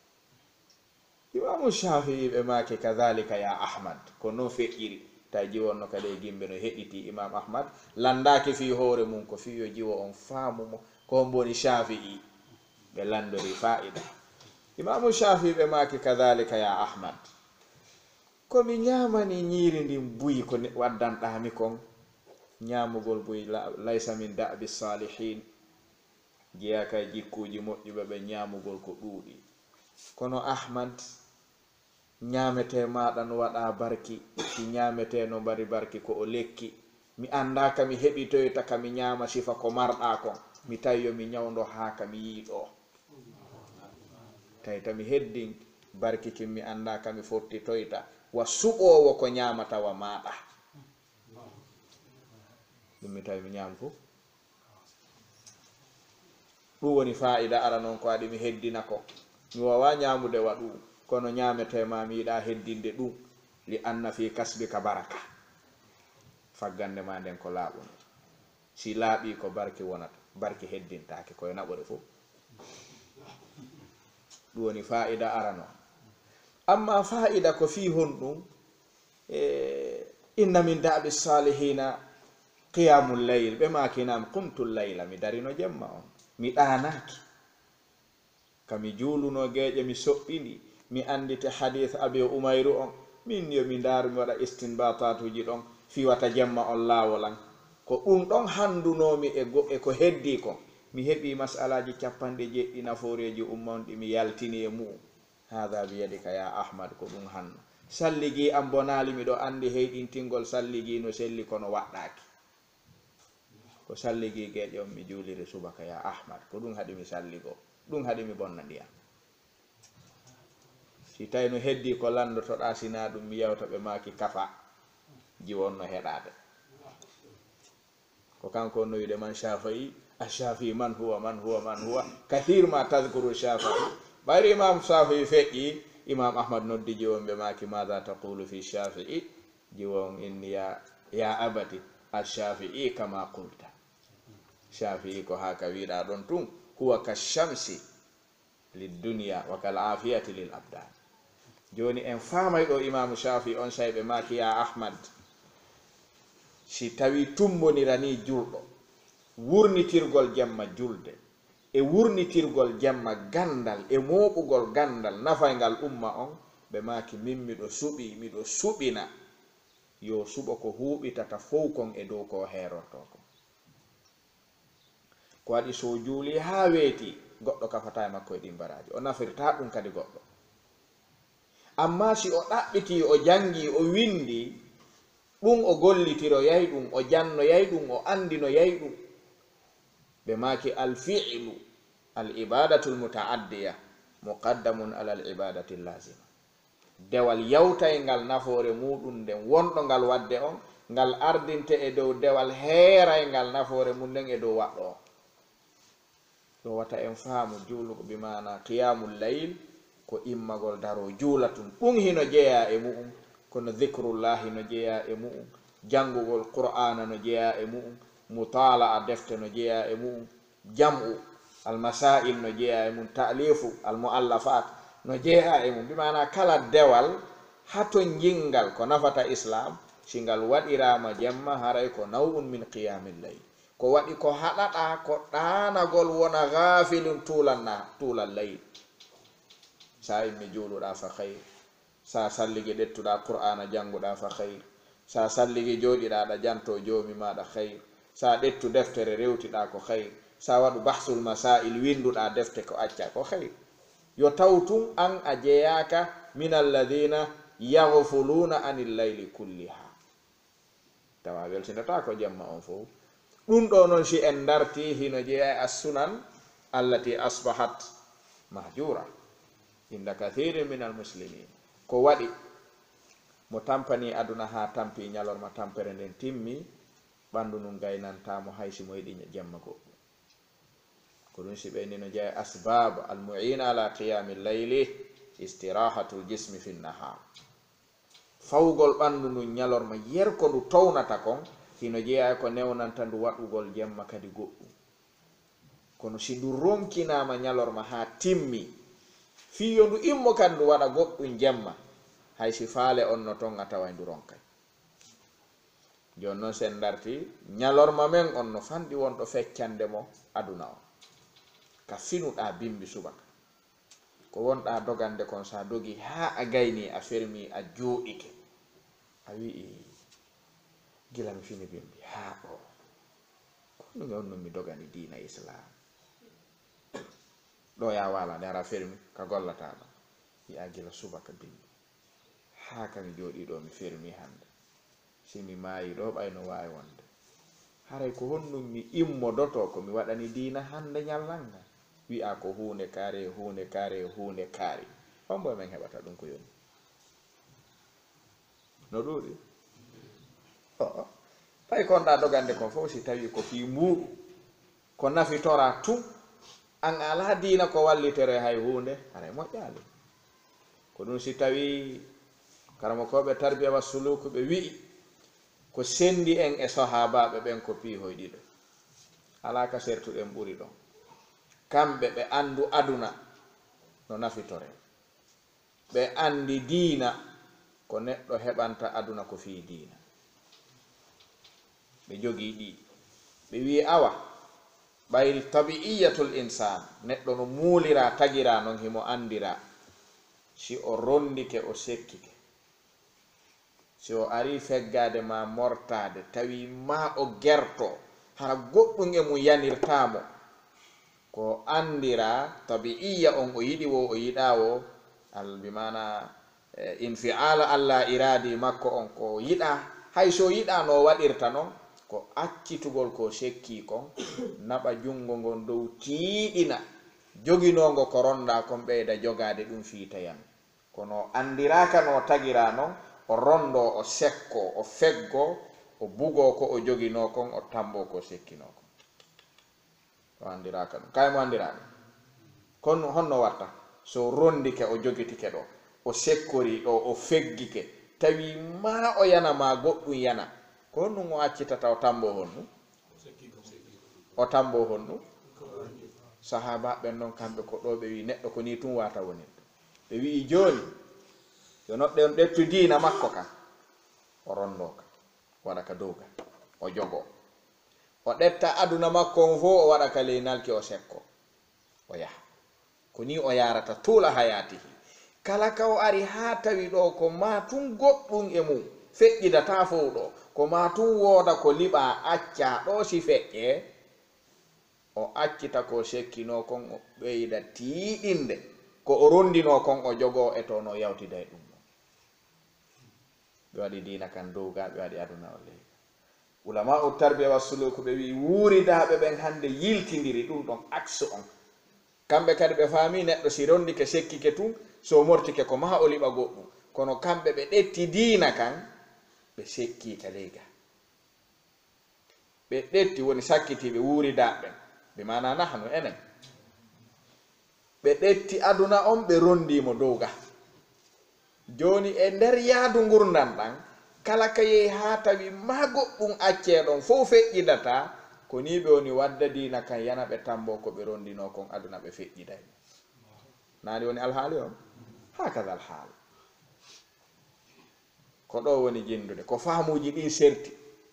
[SPEAKER 1] imamu Shafi'i ɓe maake kadhalika ya Ahmad ko non feƴƴiri tawi jiwonno kadi e gimɓe no heɗiti imam Ahmad landaki fi hoore mum ko fiyo jiwo on faamumo ko mboni Shafi'i ɓe landori fa'ida imamu Shafi'i ɓe maake kadhalika ya Ahmad komi ñamani ñiiri ndin buyi ko waddanɗami kon ñamugol buyi laysa min da'bi salihin jeeya kay jikkuji moƴƴuɓe ɓe ñamugol ko ɗuuɗi kono Ahmad ñamete maɗa no waɗa barki si ñamete no mbari barki ko o lekki mi anda ka mi heɓitoyta ka mi ñama sifa ko marɗa kon mi tawi yo mi ñawdo ha ka mi yiiɗo tawi tami heddin barki kin mi anda ka mi fottitoyta wa suɓowo ko ñamata wa maɗa ɗum mi tawi mi ñam fof ɗum woni fa'ida ara noon ko waɗi mi heddina ko mi wawa ñamude waɗu kono ñamete ma mi yiɗa heddinde ɗum li anna fi kasbika baraka faggande ma nden ko laaɓuno si laaɓi ko barki wonata barki heddintake koye naɓore fof ɗum woni fa'ida ara noon amma fa'ida ko fi honɗum inna min da'bi salihina qiyamul layl ɓe makinam qumtul layla mi darino jemma on mi ɗanaki kami juuluno geeƴe mi soɓɓiɗi mi andite hadith abi umayru on min yo mi ndaaru mi waɗa istinbatatuji ɗon fiwata jemma on laawolan ko ɗum ɗon handunomi e ko heddi ko mi heɓi masalaji 90 nafooreji ummonɗi mi yaltini e mu'um hada biyadika ya ahmad ko ɗum hanno salligi am bonali miɗo andi heyɗintingol salligi no selli kono waɗɗaki ko salligi geeƴe on mi juuliri subaka ya ahmad ko ɗum haɗi mi salligo ɗum haɗi mi bonna ndiyam si tawi no heddi ko landotoɗa sina ɗum mi yewta ɓe maki kafa jiwon no heɗade ko kanko no wiide man shafa'i ashafi man huwa kathir ma tadhkuru shafa'i ɓayri imam shafi'i feƴƴi imam ahmad noddi jiwon ɓe maki madha taqulu fi shafi'i jiwon inni ya abati ashafi'i kama qulta shafi'i ko haka wiɗa ɗon tun huwa kashamsi lidduniya wa kal afiyati lil abdan joni en famay ɗo imamu shafi'i on sayɓe maki ya ahmad si tawi tumbonirani julɗo wurnitirgol jemma julde e wurnitirgol jemma gandal e moɓugol gandal nafaygal umma on ɓe maki min miɗo suɓina yo suɓo ko huɓitata fow kon e dow ko herorto kon ko waɗi so juuli ha weeti goɗɗo kafata e makko e ɗin baraji o nafirta ɗum kadi goɗɗo amma si o ɗaɓɓiti o jangi o windi ɗum o gollitiro yayi ɗum o janno yayi ɗum o andino yayi ɗum ɓe maki alfi'lu al ibadatu lmutaaddiya muqaddamun ala al ibadati lazima dewal yawtay ngal nafoore muɗum nden wonɗo ngal wadde on ngal ardinte e dow dewal heeray ngal nafoore mum nden e dow waɗɗo on ɗo wata en faamu juulugo bimana qiyamul layl ko immagol daro juula tun ɗum hino jeeya e mu'um kono dhicrullahi no jeeya e mu'um jangugol qur'ana no jeeya e mu'um mutala'a defte no jeeya e mu'um jam'u almasail no jeeya e mum ta'lifu almuallafat no jeeya e mum bimana kala dewal hato jingal ko nafata islam singal waɗirama jemma haray ko naw'un min qiyamil layl ko waɗi ko haɗaɗa ko ɗanagol wona gafilun tulal layl sa immi juuluɗa fa khayr sa salligi ɗettuɗa qur'ana janguɗa fa khayr sa salligi joɗiɗaɗa janto jomi maɗa khayr sa ɗettu deftere rewtiɗa ko khayr sa waɗu bahsul masail winduɗa defte ko acca ko khayr yo tawtum an a jeeyaka min alladina yaghfuluna anil layli kulliha tawa weltinata ko jemma on fof ɗum ɗo noon si en darti hino jeeya as sunan allati asbahat mahjura inda kathirin min almuslimin ko waɗi mo tampani aduna ha tampi ñalorma tampere nden timmi ɓandu num gaynantamo haysi mo yiɗi jemma goɗɗum ko ɗum si ɓeyni no jeeya asbab almu'ina ala qiyami llayli istirahatul jismi fi nahar fawgol ɓandu ndu ñalorma yerko ndu townata kon hino jeeya ko newnanta ndu waɗugol jemma kadi goɗɗum kono si ndu ronkinama ñalorma ha timmi fiyo ndu immo kadi ndu waɗa goɗɗum jemma haysi faale on no ton a tawa ndu ronkay joni noon sen darti ñalorma men on no fanɗi wonɗo feccande mo aduna o ka finuɗa bimbi subaka ko wonɗa dogande kon sa dogi ha a gayni a fermi a jooɗike a wi'i gila mi fini bimbi ha ɗo kono mi on non mi dogani diina islam ɗo ya wala nde ara fermi ka gollata ɗo wi'a gila subaka bimbi ha kami jooɗi ɗo mi fermi hande simi maayi ɗo ɓayno wawi wonde haray ko honnum mi immodoto ko mi waɗani diina hande ñallanga wi'a ko hunde kaari on boy men heɓata ɗum ko yoni no ɗuuɗi tawi konɗa dogande kon fof si tawi ko fi mbuɗu ko nafitora tun an ala diina ko wallitere hay hunde haray moƴƴali ko ɗum si tawi karama koɓe tarbiya wa suluku ɓe wi'i ko sendi en e sahabaɓe ɓen ko piihoyɗiɗo ala ka sertuɗen ɓuri ɗon kamɓe ɓe andu aduna no nafitore ɓe andi diina ko neɗɗo heɓanta aduna ko fi diina ɓe jogi ɗi ɓe wi awa ɓayri tabi'iyatul insan neɗɗo no muulira tagira non himo andira si o rondike o sekkike si o ari feggade ma mortade tawi ma o gerto hara goɗɗum e mum yanirtamo ko andira tabi'iya on o yiɗi wo o yiɗa wo albimana infiala allah iradi makko on ko yiɗa hay so yiɗa no waɗirta non ko accitugol ko sekki kon naɓa jungo ngon dow tiiɗina joginogo ko ronda kon ɓeyda jogade ɗum fiitayan kono andiraka no tagira non o rondo o sekko o feggo o bugo ko o jogino kon o tambo ko sekkino kon o andiraka ɗum kaymo andiraɗum kono honno watta so rondike o jogitike ɗo o sekkori ɗo o feggike tawi ma o yanama goɗɗum yana ko honɗum o accitata o tambo honnu o tambo honnu sahaba ɓen noon kamɓe ko ɗo ɓe wi neɗɗo ko ni tun wata woni ɓe wi joni yo noɗɗe on ɗettu diina makko kam o rondo ka waɗa ka dow ka o jogo o ɗetta aduna makko on fo o waɗa ka ley nalki o sekko o yaha ko ni o yarata tuula hayatihi kala ka o ari ha tawi ɗo ko ma tun goɗɗum e mum feƴƴidata fof ɗo ko ma tun wooda ko liɓa acca ɗo si feƴƴe o accita ko sekkino kon o ɓeyda tiiɗinde ko o rondino kon o jogo e to no yawtida e ɗum ɓe waɗi dina kan dowga ɓe waɗi aduna o leyga ulama o tarbiya wa suluku ɓe wi wuuridaɓe ɓen hande yiltidiri ɗum ɗon axe on kamɓe kadi ɓe faami neɗɗo si rondike sekkike tun so mortike ko maha o liɓa goɗɗum kono kamɓe ɓe ɗetti diina kan ɓe sekki ka leyga ɓe ɗetti woni sakkitiɓe wuuridaɓe ɓe mana nahnu enen ɓe ɗetti aduna on ɓe rondimo dowga joni e nder yaadu gurdam ɗan kala ka yehi ha tawi ma goɗɗum acceɗon fof feƴƴidata ko ni ɓe woni wadda dina kan yana ɓe tambo ko ɓe rondino kon aduna ɓe feƴƴiday nani woni alhaali on hakaza alhaal ko ɗo woni jindude ko faamuji ɗin serti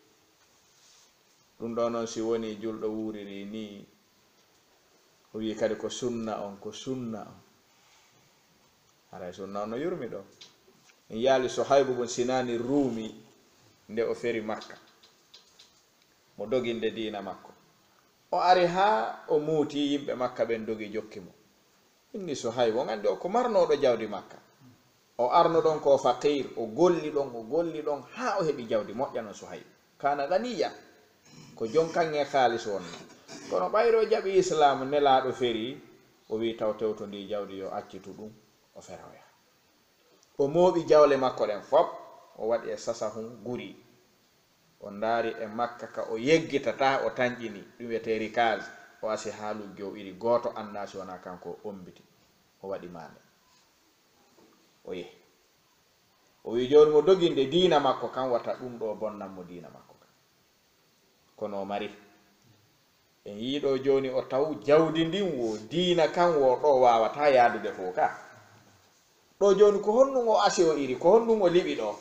[SPEAKER 1] ɗum ɗo noon si woni julɗo wuriri ni o wi kadi ko sunna on ko sunna on haray sunna on no yurmi ɗo en yaali Sohaybu bun Sinani Rumi nde o feri Makka mo doginde diina makko o ari ha o muuti yimɓe Makka ɓen dogi jokki mo inni Sohaybu on andi o ko marnoɗo jawdi Makka o arno ɗon ko faqir o golli ɗon ha o heɓi jawdi moƴƴano Sohaybu kana ganiya ko jonkange haalis wonno kono ɓayro jaɓi islam nelaɗo feri o wi taw tewto ndi jawdi yo accitu ɗum o feroya o mooɓi jawle makko ɗen fop o waɗi e sasahum guri o ndaari e Makka ka o yeggitata o tañƴini ɗum wiyete rikage o asi ha lugge o iri goto anda si wona kanko ombiti o waɗi maane o yehi o wi joni mo doginde diina makko kan wata ɗum ɗo bonnanmo diina makko kan kono o mari en yiiɗo joni o taw jawdi ndin wo diina kan wo ɗo wawata yaadude fo ka ɗo joni ko honɗum o asi o iri ko honɗum o liɓi ɗo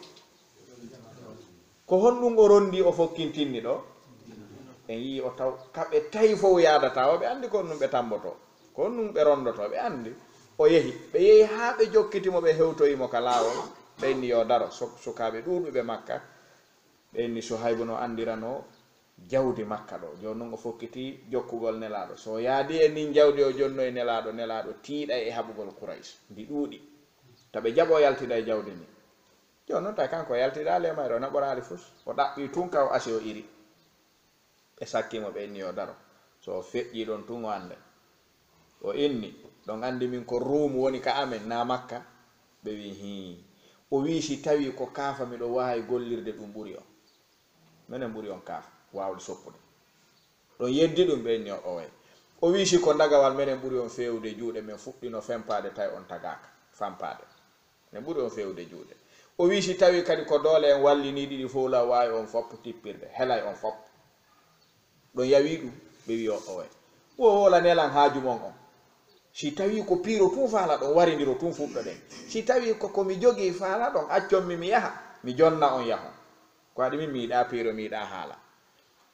[SPEAKER 1] ko honɗum o rondi o fokkintinni ɗo en yii o taw kamɓe tawi fof yaadata o ɓe andi ko honɗum ɓe tamboto ko honɗum ɓe rondoto ɓe andi o yehi ɓe yehi ha ɓe jokkitimo ɓe hewtoyimo ka laawol ɓe inni yo daro sukaɓe ɗuɗuɓe Makka ɓe inni Sohaybu no andirano jawdi Makka ɗo joni noon o fokkiti jokkugol nelaɗo so yaadi e nin jawdi o jonno e nelaɗo tiiɗa e haɓugol Quraysh ndi ɗuuɗi taɓe jaɓo yaltida e jawdi ni joni noon tawi kanko yaltida lemayro naɓorali fus o ɗaɓɓi tun ka o asi o iri ɓe sakkimo ɓe inni o daro so o feƴƴi ɗon tun o ande o inni ɗon andi min ko Rum woni ka amen na Makka ɓe wi hi o wi si tawi ko kaafa miɗo wawi gollirde ɗum ɓuuri on minen ɓuuri on kaafa wawde soppude ɗon yeddi ɗum ɓe inni o way o wi si ko dagawal minen ɓuuri on fewde juuɗe men fuɗɗino fempade tawi on tagaka fampade min ɓuuri on fewde juuɗe o wi si tawi kadi ko doole en wallini ɗiɗi fof la wawi on foppo tippirde helay on foppo ɗon yawi ɗum ɓe wi o way wo wola nelan haajumon on si tawi ko piiro tun faala ɗon waridiro tun fuɗɗo ɗen si tawi komi jogii faala ɗon accon mi yaha mi jonna on yahon ko waɗi min mi yiɗa piiro mi yiɗa haala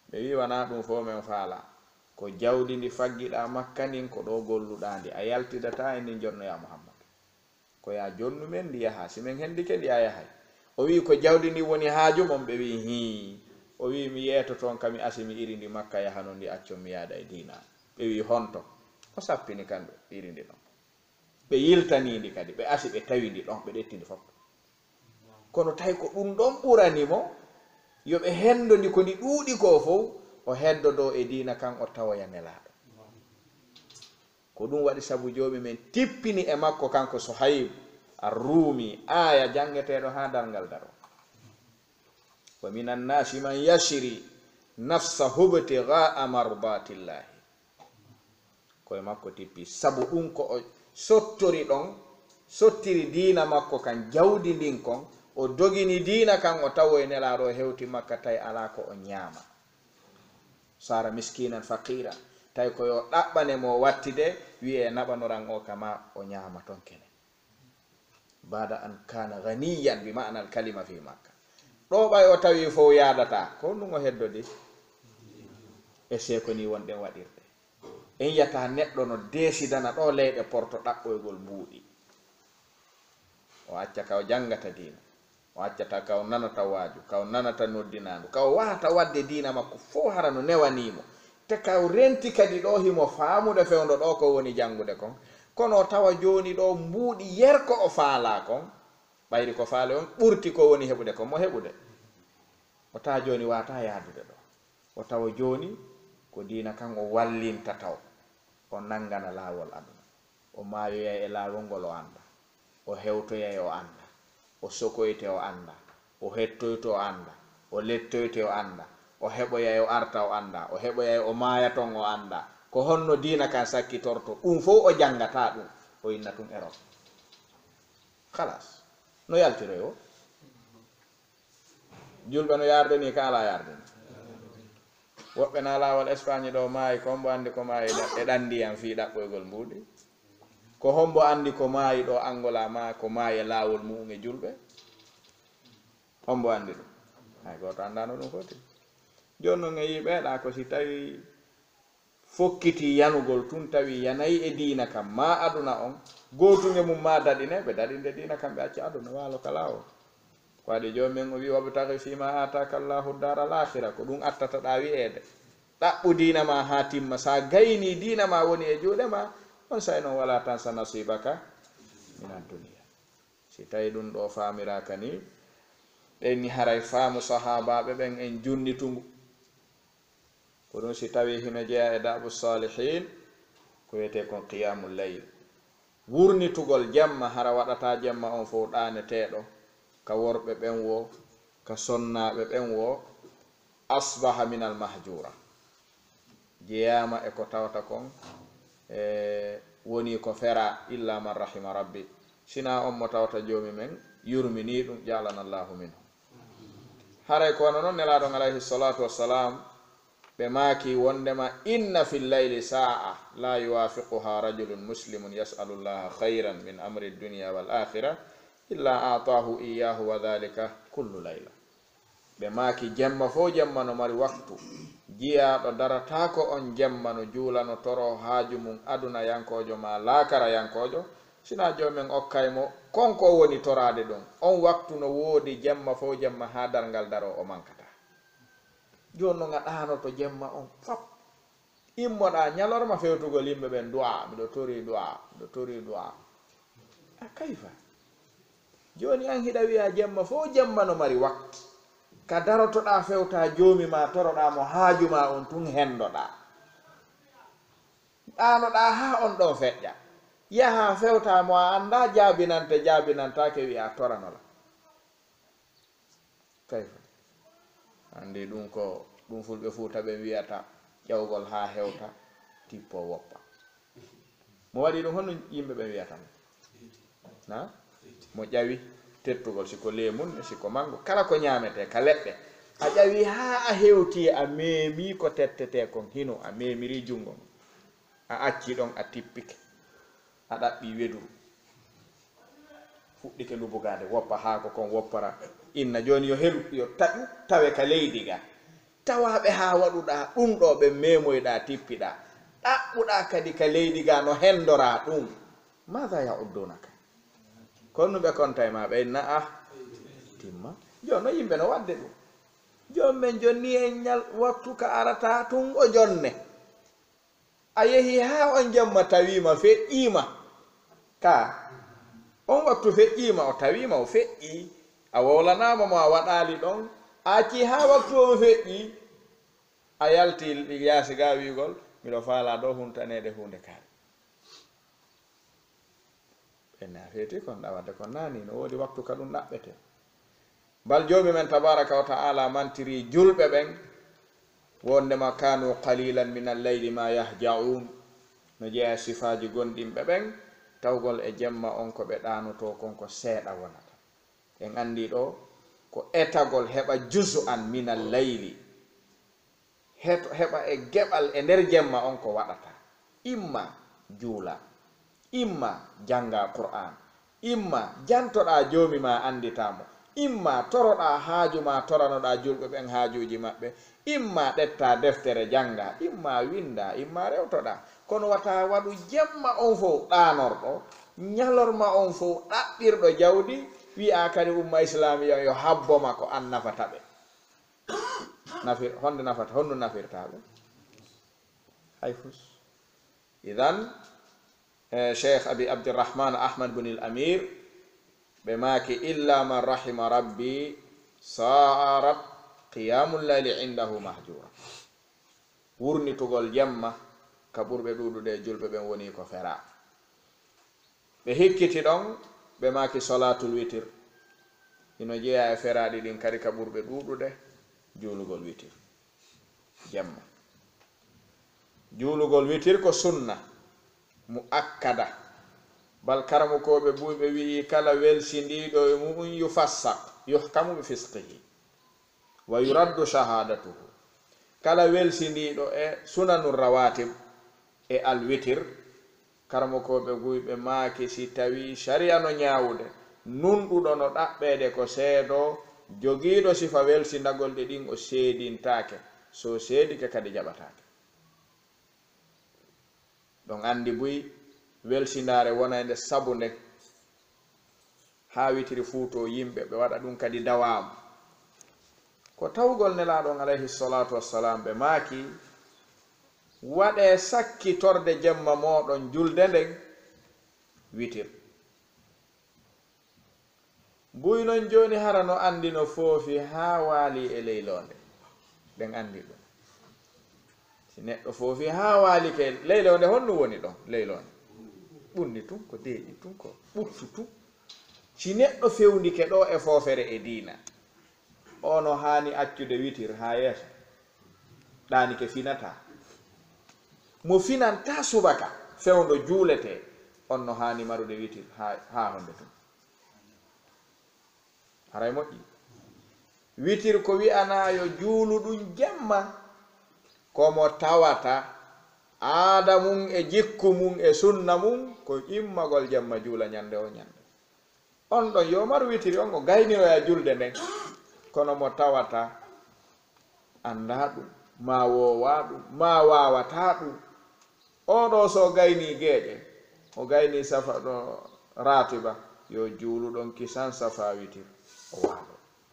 [SPEAKER 1] ɓe wi wana ɗum fo men faala ko jawdi ndi faggiɗa makka nin ko ɗo golluɗa ndi a yaltidata e ndin jonno ya muhammad ko ya jonnu men ndi yaha si men hendike ndi a yahay o wi ko jawdi ndi woni haaju mon ɓe wi hi o wi mi yeeto toon kami asimi iri ndi makka yahano ndi accon mi yaada e dina ɓe wi honto o sappini kamɓe iri ndi ɗon ɓe yiltanindi kadi ɓe asi ɓe tawi ndi ɗon ɓe ɗettindi fof kono tawi ko ɗum ɗon ɓuranimo yo ɓe hendo ndi ko ndi ɗuuɗi ko fof o heddo ɗo e dina kan o tawoya nelaɗo ko ɗum waɗi sabu joomi men tippini e makko kanko Suhayb ar-Rumi aya jangeteɗo ha darngal daro wa minan nasi man yashri nafsahu ibtigha'a mardatillahi koye makko tippi sabu ɗum ko o sottori ɗon sottiri dina makko kan jawdi ndin kon o dogini dina kan o tawo e nelaɗo o hewti makka tawi ala ko o ñaama sara miskinan faqira tawi koyo ɗaɓɓane mo wattide wiye naɓanoran o kama o ñaama ton kene bada an kana ganiyan bi ma'na al kalima fi makka ɗo ɓay o tawi fof yadata ko ɗum o heddodi e seko ni wonɗen waɗirde en yiyata neɗɗo no desidana ɗo leyɗe porto ɗaɓɓoygol mbuuɗi o acca ka o jangata dina o accata ka o nanata waaju ka o nanata noddinandu ka o wahata wadde dina makko fof hara no newanimo te ka o renti kadi ɗo himo faamude fewndo ɗo ko woni jangude kon kono tawa joni ɗo mbuuɗi yerko o faala kon ɓayri ko faale on ɓurti ko woni heɓude kon mo heɓude o tawa joni wata yaadude ɗo o tawa joni ko dina kan o wallinta taw o nangana laawol aduna o maayoyay e laawol ngol o anda o hewtoyay o anda o sokoyte o anda o hettoyto o anda o lettoyte o anda o heɓoyay o arta o anda o heɓoyay o maaya ton o anda ko honno dina kan sakkitorto ɗum fof o jangata ɗum o inna tum erreur halas no yaltiroy o julɓe no yarde ni ka ala yarde ni woɓɓe na laawol Espagne ɗo maayi ko hombo andi ko maayi e ɗandiyam fi ɗaɓɓoygol mbuuɗi ko hombo andi ko maayi ɗo Angola ma ko maayi laawol mum e julɓe hombo andi ɗum hay goto andano ɗum foti joni noon e yiɓeɗa ko si tawi fokkiti yanugol tun tawi yanayi e dina kam ma aduna on gotuge mum ma daɗine ɓe daɗinde dina kam ɓe acca aduna waalo ka laawol ko waɗi jomumen o wi wabtaghi fima ataka Allahu dara al akhira ko ɗum attata ɗa wi'ede ɗaɓɓu dina ma ha timma sa gayni dina ma woni e juuɗe ma on say noon wala tan sa nasibaka minan duniya si tawi ɗum ɗo famiraka ni ɓenni haray faamu sahabaɓe ɓen en junnitungu ko ɗum si tawi hino jeeya e da'bu salihin ko wiyete kon qiyamul layl wurnitugol jemma hara waɗata jemma on fof ɗaneteɗo ka worɓe ɓen wo ka sonnaɓe ɓen wo asbaha min al mahjura jeyama e ko tawta kon woni ko fera illa man rahima rabbi sina on mo tawta joomi men yurmini ɗum jalana allahu minhu haray kono noon nelaɗon alayhi salatu wassalam ɓe maaki wondema inna fi llayli sa'a la yuwafiquha rajulun muslimun yas'alu llaha khayran min amri dunya wal akhirah illa atahu iyahu wa dhalika kullu layla ɓe maaki jemma fo jemma no mari waktu jiyaɗo darata ko on jemma no juulano toro haaju mum aduna yankojo ma laakara yankojo sina jomen okkaymo konko woni torade ɗum on waktu no woodi jemma fo jemma ha darngal daro o mankata joni no gaɗanoto jemma on fop immoɗa ñalorma fewtugol yimɓe ɓen du'a miɗo tori du'a a kayfa joni an hiɗa wiya jemma fo jemma no mari waktu ka darotoɗa fewta joomi ma toroɗamo haaju ma on tun hendoɗa ɗanoɗa ha on ɗon feƴƴa yaha fewtamo a anda jaabinantake wiya toranola kayfa andi ɗum ko ɗum fulɓe fuuta ɓe wiyata ƴawgol ha hewta tippo woppa mo waɗi ɗum honno yimɓe ɓe wiyata na mo ƴawi tettugol siko lemun siko mango kala ko ñamete ka leɗɗe a ƴawi ha a hewti a memi ko tettete kon hino a memiri jungo a acci ɗon a tippike a ɗaɓɓi weduru fuɗɗike lubugade woppa haako kon woppara inna joni yo helu yo taƴu tawe ka leydi ga tawaɓe ha waɗuɗa ɗum ɗo ɓe memoyɗa tippiɗa ɗaɓɓuɗa kadi ka leydi ga no hendora ɗum mada yauddunaka konno ɓe konta e ma ɓe na a timma joni no yimɓe no wadde ɗum joni men jonni e ñal waktu ka arata tun o jonne a yehi ha on jamma tawima feƴƴima ka on waktu feƴƴima o tawima o feƴƴi a wowlanama mo a waɗali ɗon acci ha waktu on feƴƴi a yalti yaasi ga wigol miɗo faala ɗo huntanede hunde kaari ɓenne a feeti kon ɗawade ko nani no woodi waktu ka ɗum ɗaɓɓete bal joomi men tabaraka wa ta'ala mantiri julɓe ɓen wondema kanu qalilan min alleyli ma yahja'un no jeeya sifaji gonɗinɓe ɓen tawgol e jemma on ko ɓe ɗanoto konko seeɗa wonata en andi ɗo ko etagol heɓa juzu an min alleyli heɓa e geɓal e nder jemma on ko waɗata imma juula imma janga qur'an imma jantoɗa joomi ma anditamo imma toroɗa haaju ma toranoɗa julɓe ɓen haajuji maɓɓe imma ɗetta deftere janga imma winda imma rewtoɗa kono wata waɗu jemma on fof ɗanorɗo ñalorma on fof ɗaɓɓirɗo jawdi wi'a kadi umma islamiya yo habboma ko an nafataɓe honde nafata honno nafirtaɓe hay fus idan cheikh abi abdirrahman ahmad bin al amir ɓe maaki illa man rahima rabbi saarat qiyamul layli indahu mahjura wurnitugol jemma ka ɓurɓe ɗuɗuɗe julɓe ɓen woni ko fera ɓe hikkiti ɗon ɓe maaki salatul witir ino jeeya e feraɗi ɗin kadi ka ɓurɓe ɗuɗuɗe juulugol witir jemma juulugol witir ko sunna mu akkada bal karamukoɓe ɓuyɓe wi'i kala welsindiɗo e mum yufassaq yuhkamu bi fisqihi wa yuraddu shahadatuhu kala welsindiɗo e sunanu rawatib e alwitir karamukoɓe ɓuyɓe maaki si tawi sharia no ñawude nunɗuɗo no ɗaɓɓede ko seedo jogiiɗo sifa welsindagol ɗe ɗin o seedintake so seedike kadi jaɓatake ɗon andi buy welsindare wonande sabu nde ha witiri fuuto yimɓe ɓe waɗa ɗum kadi dawamu ko tawgol nelaɗon alayhi salatu wassalam ɓe maaki waɗe sakkitorde jemma moɗon julde nden witir buy non joni hara no andi no foofi ha waali e leylonde ɓen andi ɗum si neɗɗo foofi ha waali ke leylonde honno woni ɗon leylonde ɓundi tun ko deeƴi tun ko ɓurtu tun si neɗɗo fewndike ɗo e foofere e diina ono hani accude witir ha yeeso ɗanike finata mo finanta subaka fewndo juulete on no hani marude witir ha honde tun haray moƴƴi witir ko wi'ana yo juulu ɗum jemma komo tawata aada mum e jikku mum e sunna mum ko immagol jemma juula ñande o ñande on ɗon yo maru witiri on o gayniroya julde nden kono mo tawata anda ɗum ma wowa ɗum ma wawata ɗum oɗo so gayni geeƴe o gayni safa ɗo ratiba yo juulu ɗon kisan safa witir o waalo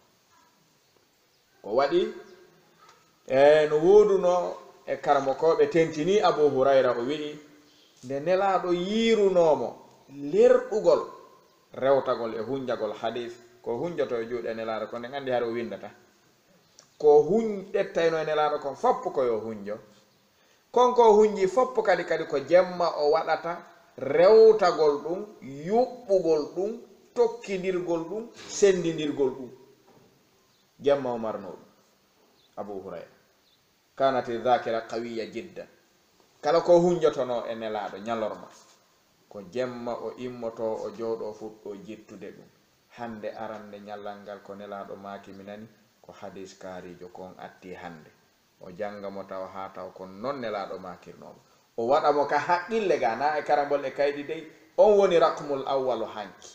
[SPEAKER 1] ko waɗi no wuuduno e karamokoɓe tentini Abu Hurayra o wi'i nde nelaɗo yirunomo lerɗugol rewtagol e hunjagol hadis ko hunjoto e juuɗe nelaɗo ko nden andi hara o windata ko ɗettayno e nelaɗo kon foppo koyo hunjo konko hunji foppo kadi ko jemma o waɗata rewtagol ɗum yuɓɓugol ɗum tokkidirgol ɗum sendidirgol ɗum jemma o marno ɗum Abu Hurayra kanati dhakira qawiya jiddan kala ko hunjotono e nelaɗo ñalorma ko jemma o immoto o jooɗo fuɗɗo jittude ɗum hande arande ñallal ngal ko nelaɗo maaki mi nani ko hadis kaarijo kon atti hande o jangamo taw ha taw kon non nelaɗo makirnomo o waɗamo ka haqqille ga na e karambol e kayɗi dey on woni raqmul awwalu hanki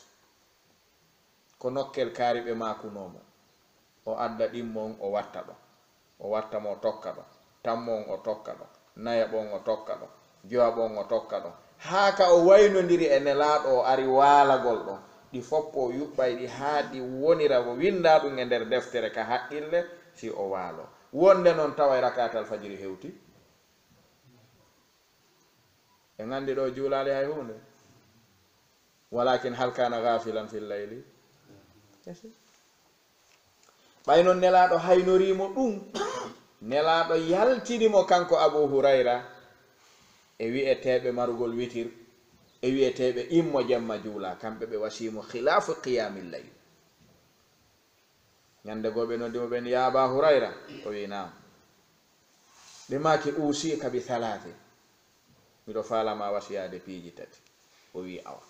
[SPEAKER 1] ko nokkel kaariɓe makunomo o adda ɗimmon o watta ɗo o watta mo tokka ɗo tammon o tokka ɗo naya ɓon o tokka ɗo jowa ɓon o tokka ɗo haa ka o waynodiri e nelaaɗo o ari waalagol ɗo ɗi foppo o yuɓɓay ɗi haa ɗi wonira mo winda ɗum e nder deftere ka haqqille si o waalo wonde noon tawa rakatal fajiri hewti e nganndi ɗo juulaali hay hunde walakin hal kana gafilan fil layli ɓay noon nelaaɗo haynorimo ɗum nelaaɗo yaltinimo kanko Abu Hurayra e wi'eteɓe marugol witir e wi'eteɓe immo jemma juula kamɓe ɓe wasimo khilafu qiyamil layl ñande goo ɓe noddimo ɓen ya Aba Hurayra o wi nam ɓe maki usika bi halathi miɗo falama wasiyade piiji tati o wi awa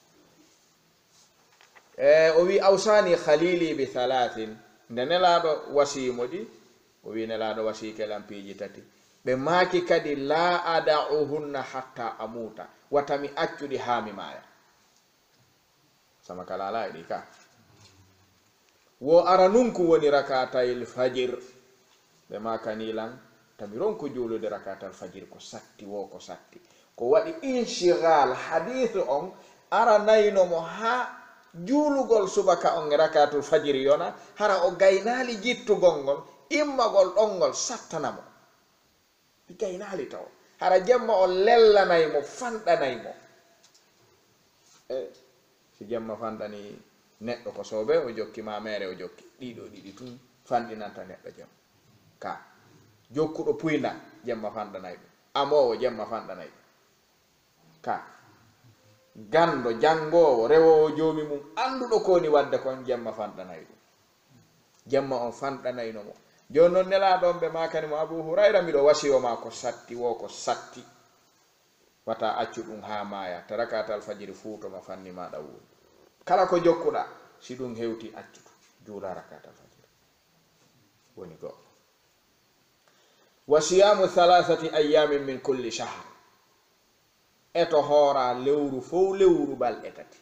[SPEAKER 1] o wi awsani khalili bi halathin nde nelaɗo wasimo ɗi o wi nelaɗo wasikelam piiji tati ɓe maki kadi la ada'uhunna hatta amuta watami accuɗi ha mi maya sama kala ala ɗi ka wo ara nunku woni rakatayil fajir ɓe makanilan tami ronku juulude rakatal fajir ko satti wo ko satti ko waɗi inchigal hadithu on ara naynomo ha juulugol subaka on e rakatul fajiri yona hara o gaynali jittugol ngol immagol ɗongol sattanamo ɗi gaynali taw hara jemma o lellanaymo fanɗanaymo si jemma fanɗani neɗɗo ko soobe o jokki ma mere o jokki ɗiɗo ɗiɗi tun fanɗinanta neɗɗo jemma ka jokkuɗo puyna jemma fanɗanay ɗum amowo jemma fanɗanay ɗum ka gando jangowo rewowo joomi mum anduɗo koni wadde kon jemma fanɗanay ɗum jemma on fanɗanaynomo joni noon nelaɗon ɓe makani mo Abu Hurayra miɗo wasiyo ma ko satti wo ko satti wata accu ɗum ha maya ta rakatal fajiri fuutoma fanni maɗa wuuri kala ko jokkuɗa si ɗum hewti accutu juula rakatal fajiri woni goɗɗo wa siyamu 3 ayamin min kulli shahr eto hoora lewru fof lewru balɗe tati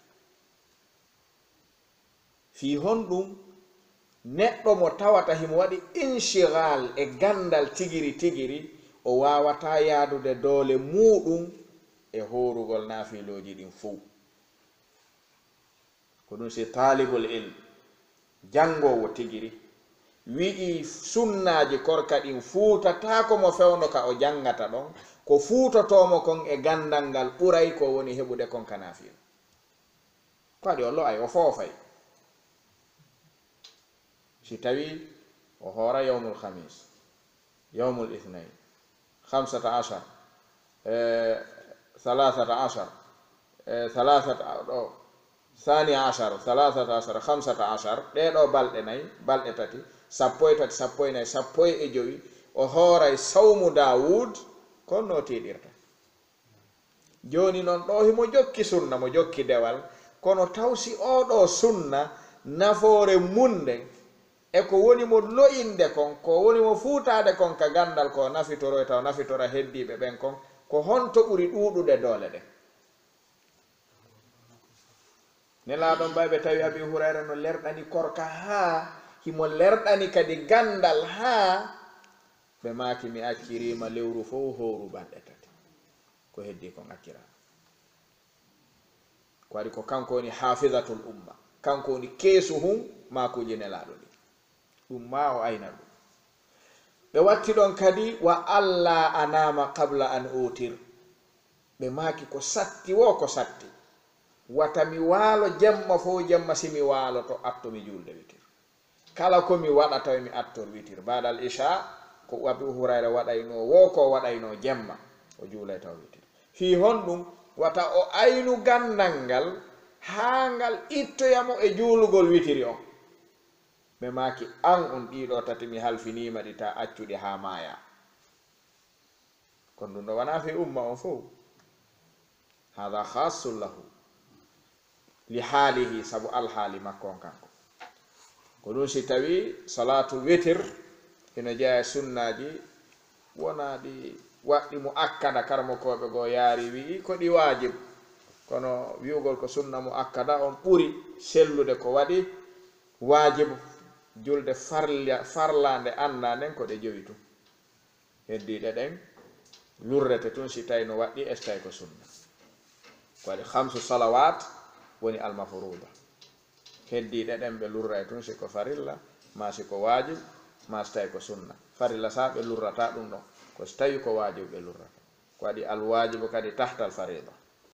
[SPEAKER 1] fi honɗum neɗɗo mo tawata himo waɗi inchigal e gandal tigiri tigiri o wawata yaadude doole muɗum e horugol nafiloji ɗin fof ko ɗum si talibul ilm jangowo tigiri wi'i sunnaji korka ɗin fuutatako mo fewno ka o jangata ɗon ko fuutotomo kon e gandal ngal ɓuray ko woni heɓude kon ka nafilo ko waɗi o lo'ay o foofay si tawi o hoora yawmul khamis yawmul ithnain 15 13 13 15 ɗeɗo balɗe nayi balɗe tati 13 14 15 o hooray sawmu Dawud kon no tiɗirta joni noon ɗo himo jokki sunna mo jokki dewal kono tawsi oɗo sunna nafoore munde e ko woni mo lo'inde kon ko woni mo fuutade kon ka gandal ko nafitoroy taw nafitora heddiɓe ɓen kon ko honto ɓuri ɗuɗude doole ɗe nelaɗon mbayɓe tawi Abi Hurayra no lerɗani korka ha himo lerɗani kadi gandal ha ɓe maki mi accirima lewru fof howru balɗe tati ko heddi kon accirama ko waɗi ko kanko woni hafizatul umma kanko woni keesu hum makuji nelaɗo ɗi ɗum ma o ayna ɗum ɓe watti ɗon kadi wa alla anama qabla an utir ɓe maki ko satti wo ko satti wata mi waalo jemma fo jemma simi waalo to attomi julde witir kala komi waɗa tawi mi attor witir baɗal isha ko Abu Hurayra waɗayno wo ko waɗayno jemma o juulay taw witir fi honɗum wata o aynu gandal ngal ha ngal ittoyamo e juulugol witiri on ɓe maki an on ɗiɗo tati mi halfinima ɗi ta accuɗi ha maya kono ɗum ɗo wana fi umma on fof hada khassul lahu li haalihi sabu alhaali makko on kanko ko ɗum si tawi salatul witir ina jeeya sunnaji wona ɗi waɗɗi mo akkada karmokoɓe goo yaari wi ko ɗi wajib kono wi'ugol ko sunna mo akkada on ɓuri sellude ko waɗi wajibu julde farlande anda nden ko ɗe jowi tun heddiɗe ɗen lurrete tun si tawi no waɗɗi estay ko sunna ko waɗi 5 salawat woni almafruda heddiɗe ɗen ɓe lurray tun siko farilla ma siko wajib ma so tawi ko sunna farilla sa ɓe lurrata ɗum ɗon ko so tawi ko wajib ɓe lurrata ko waɗi alwajibu kadi tahtal farida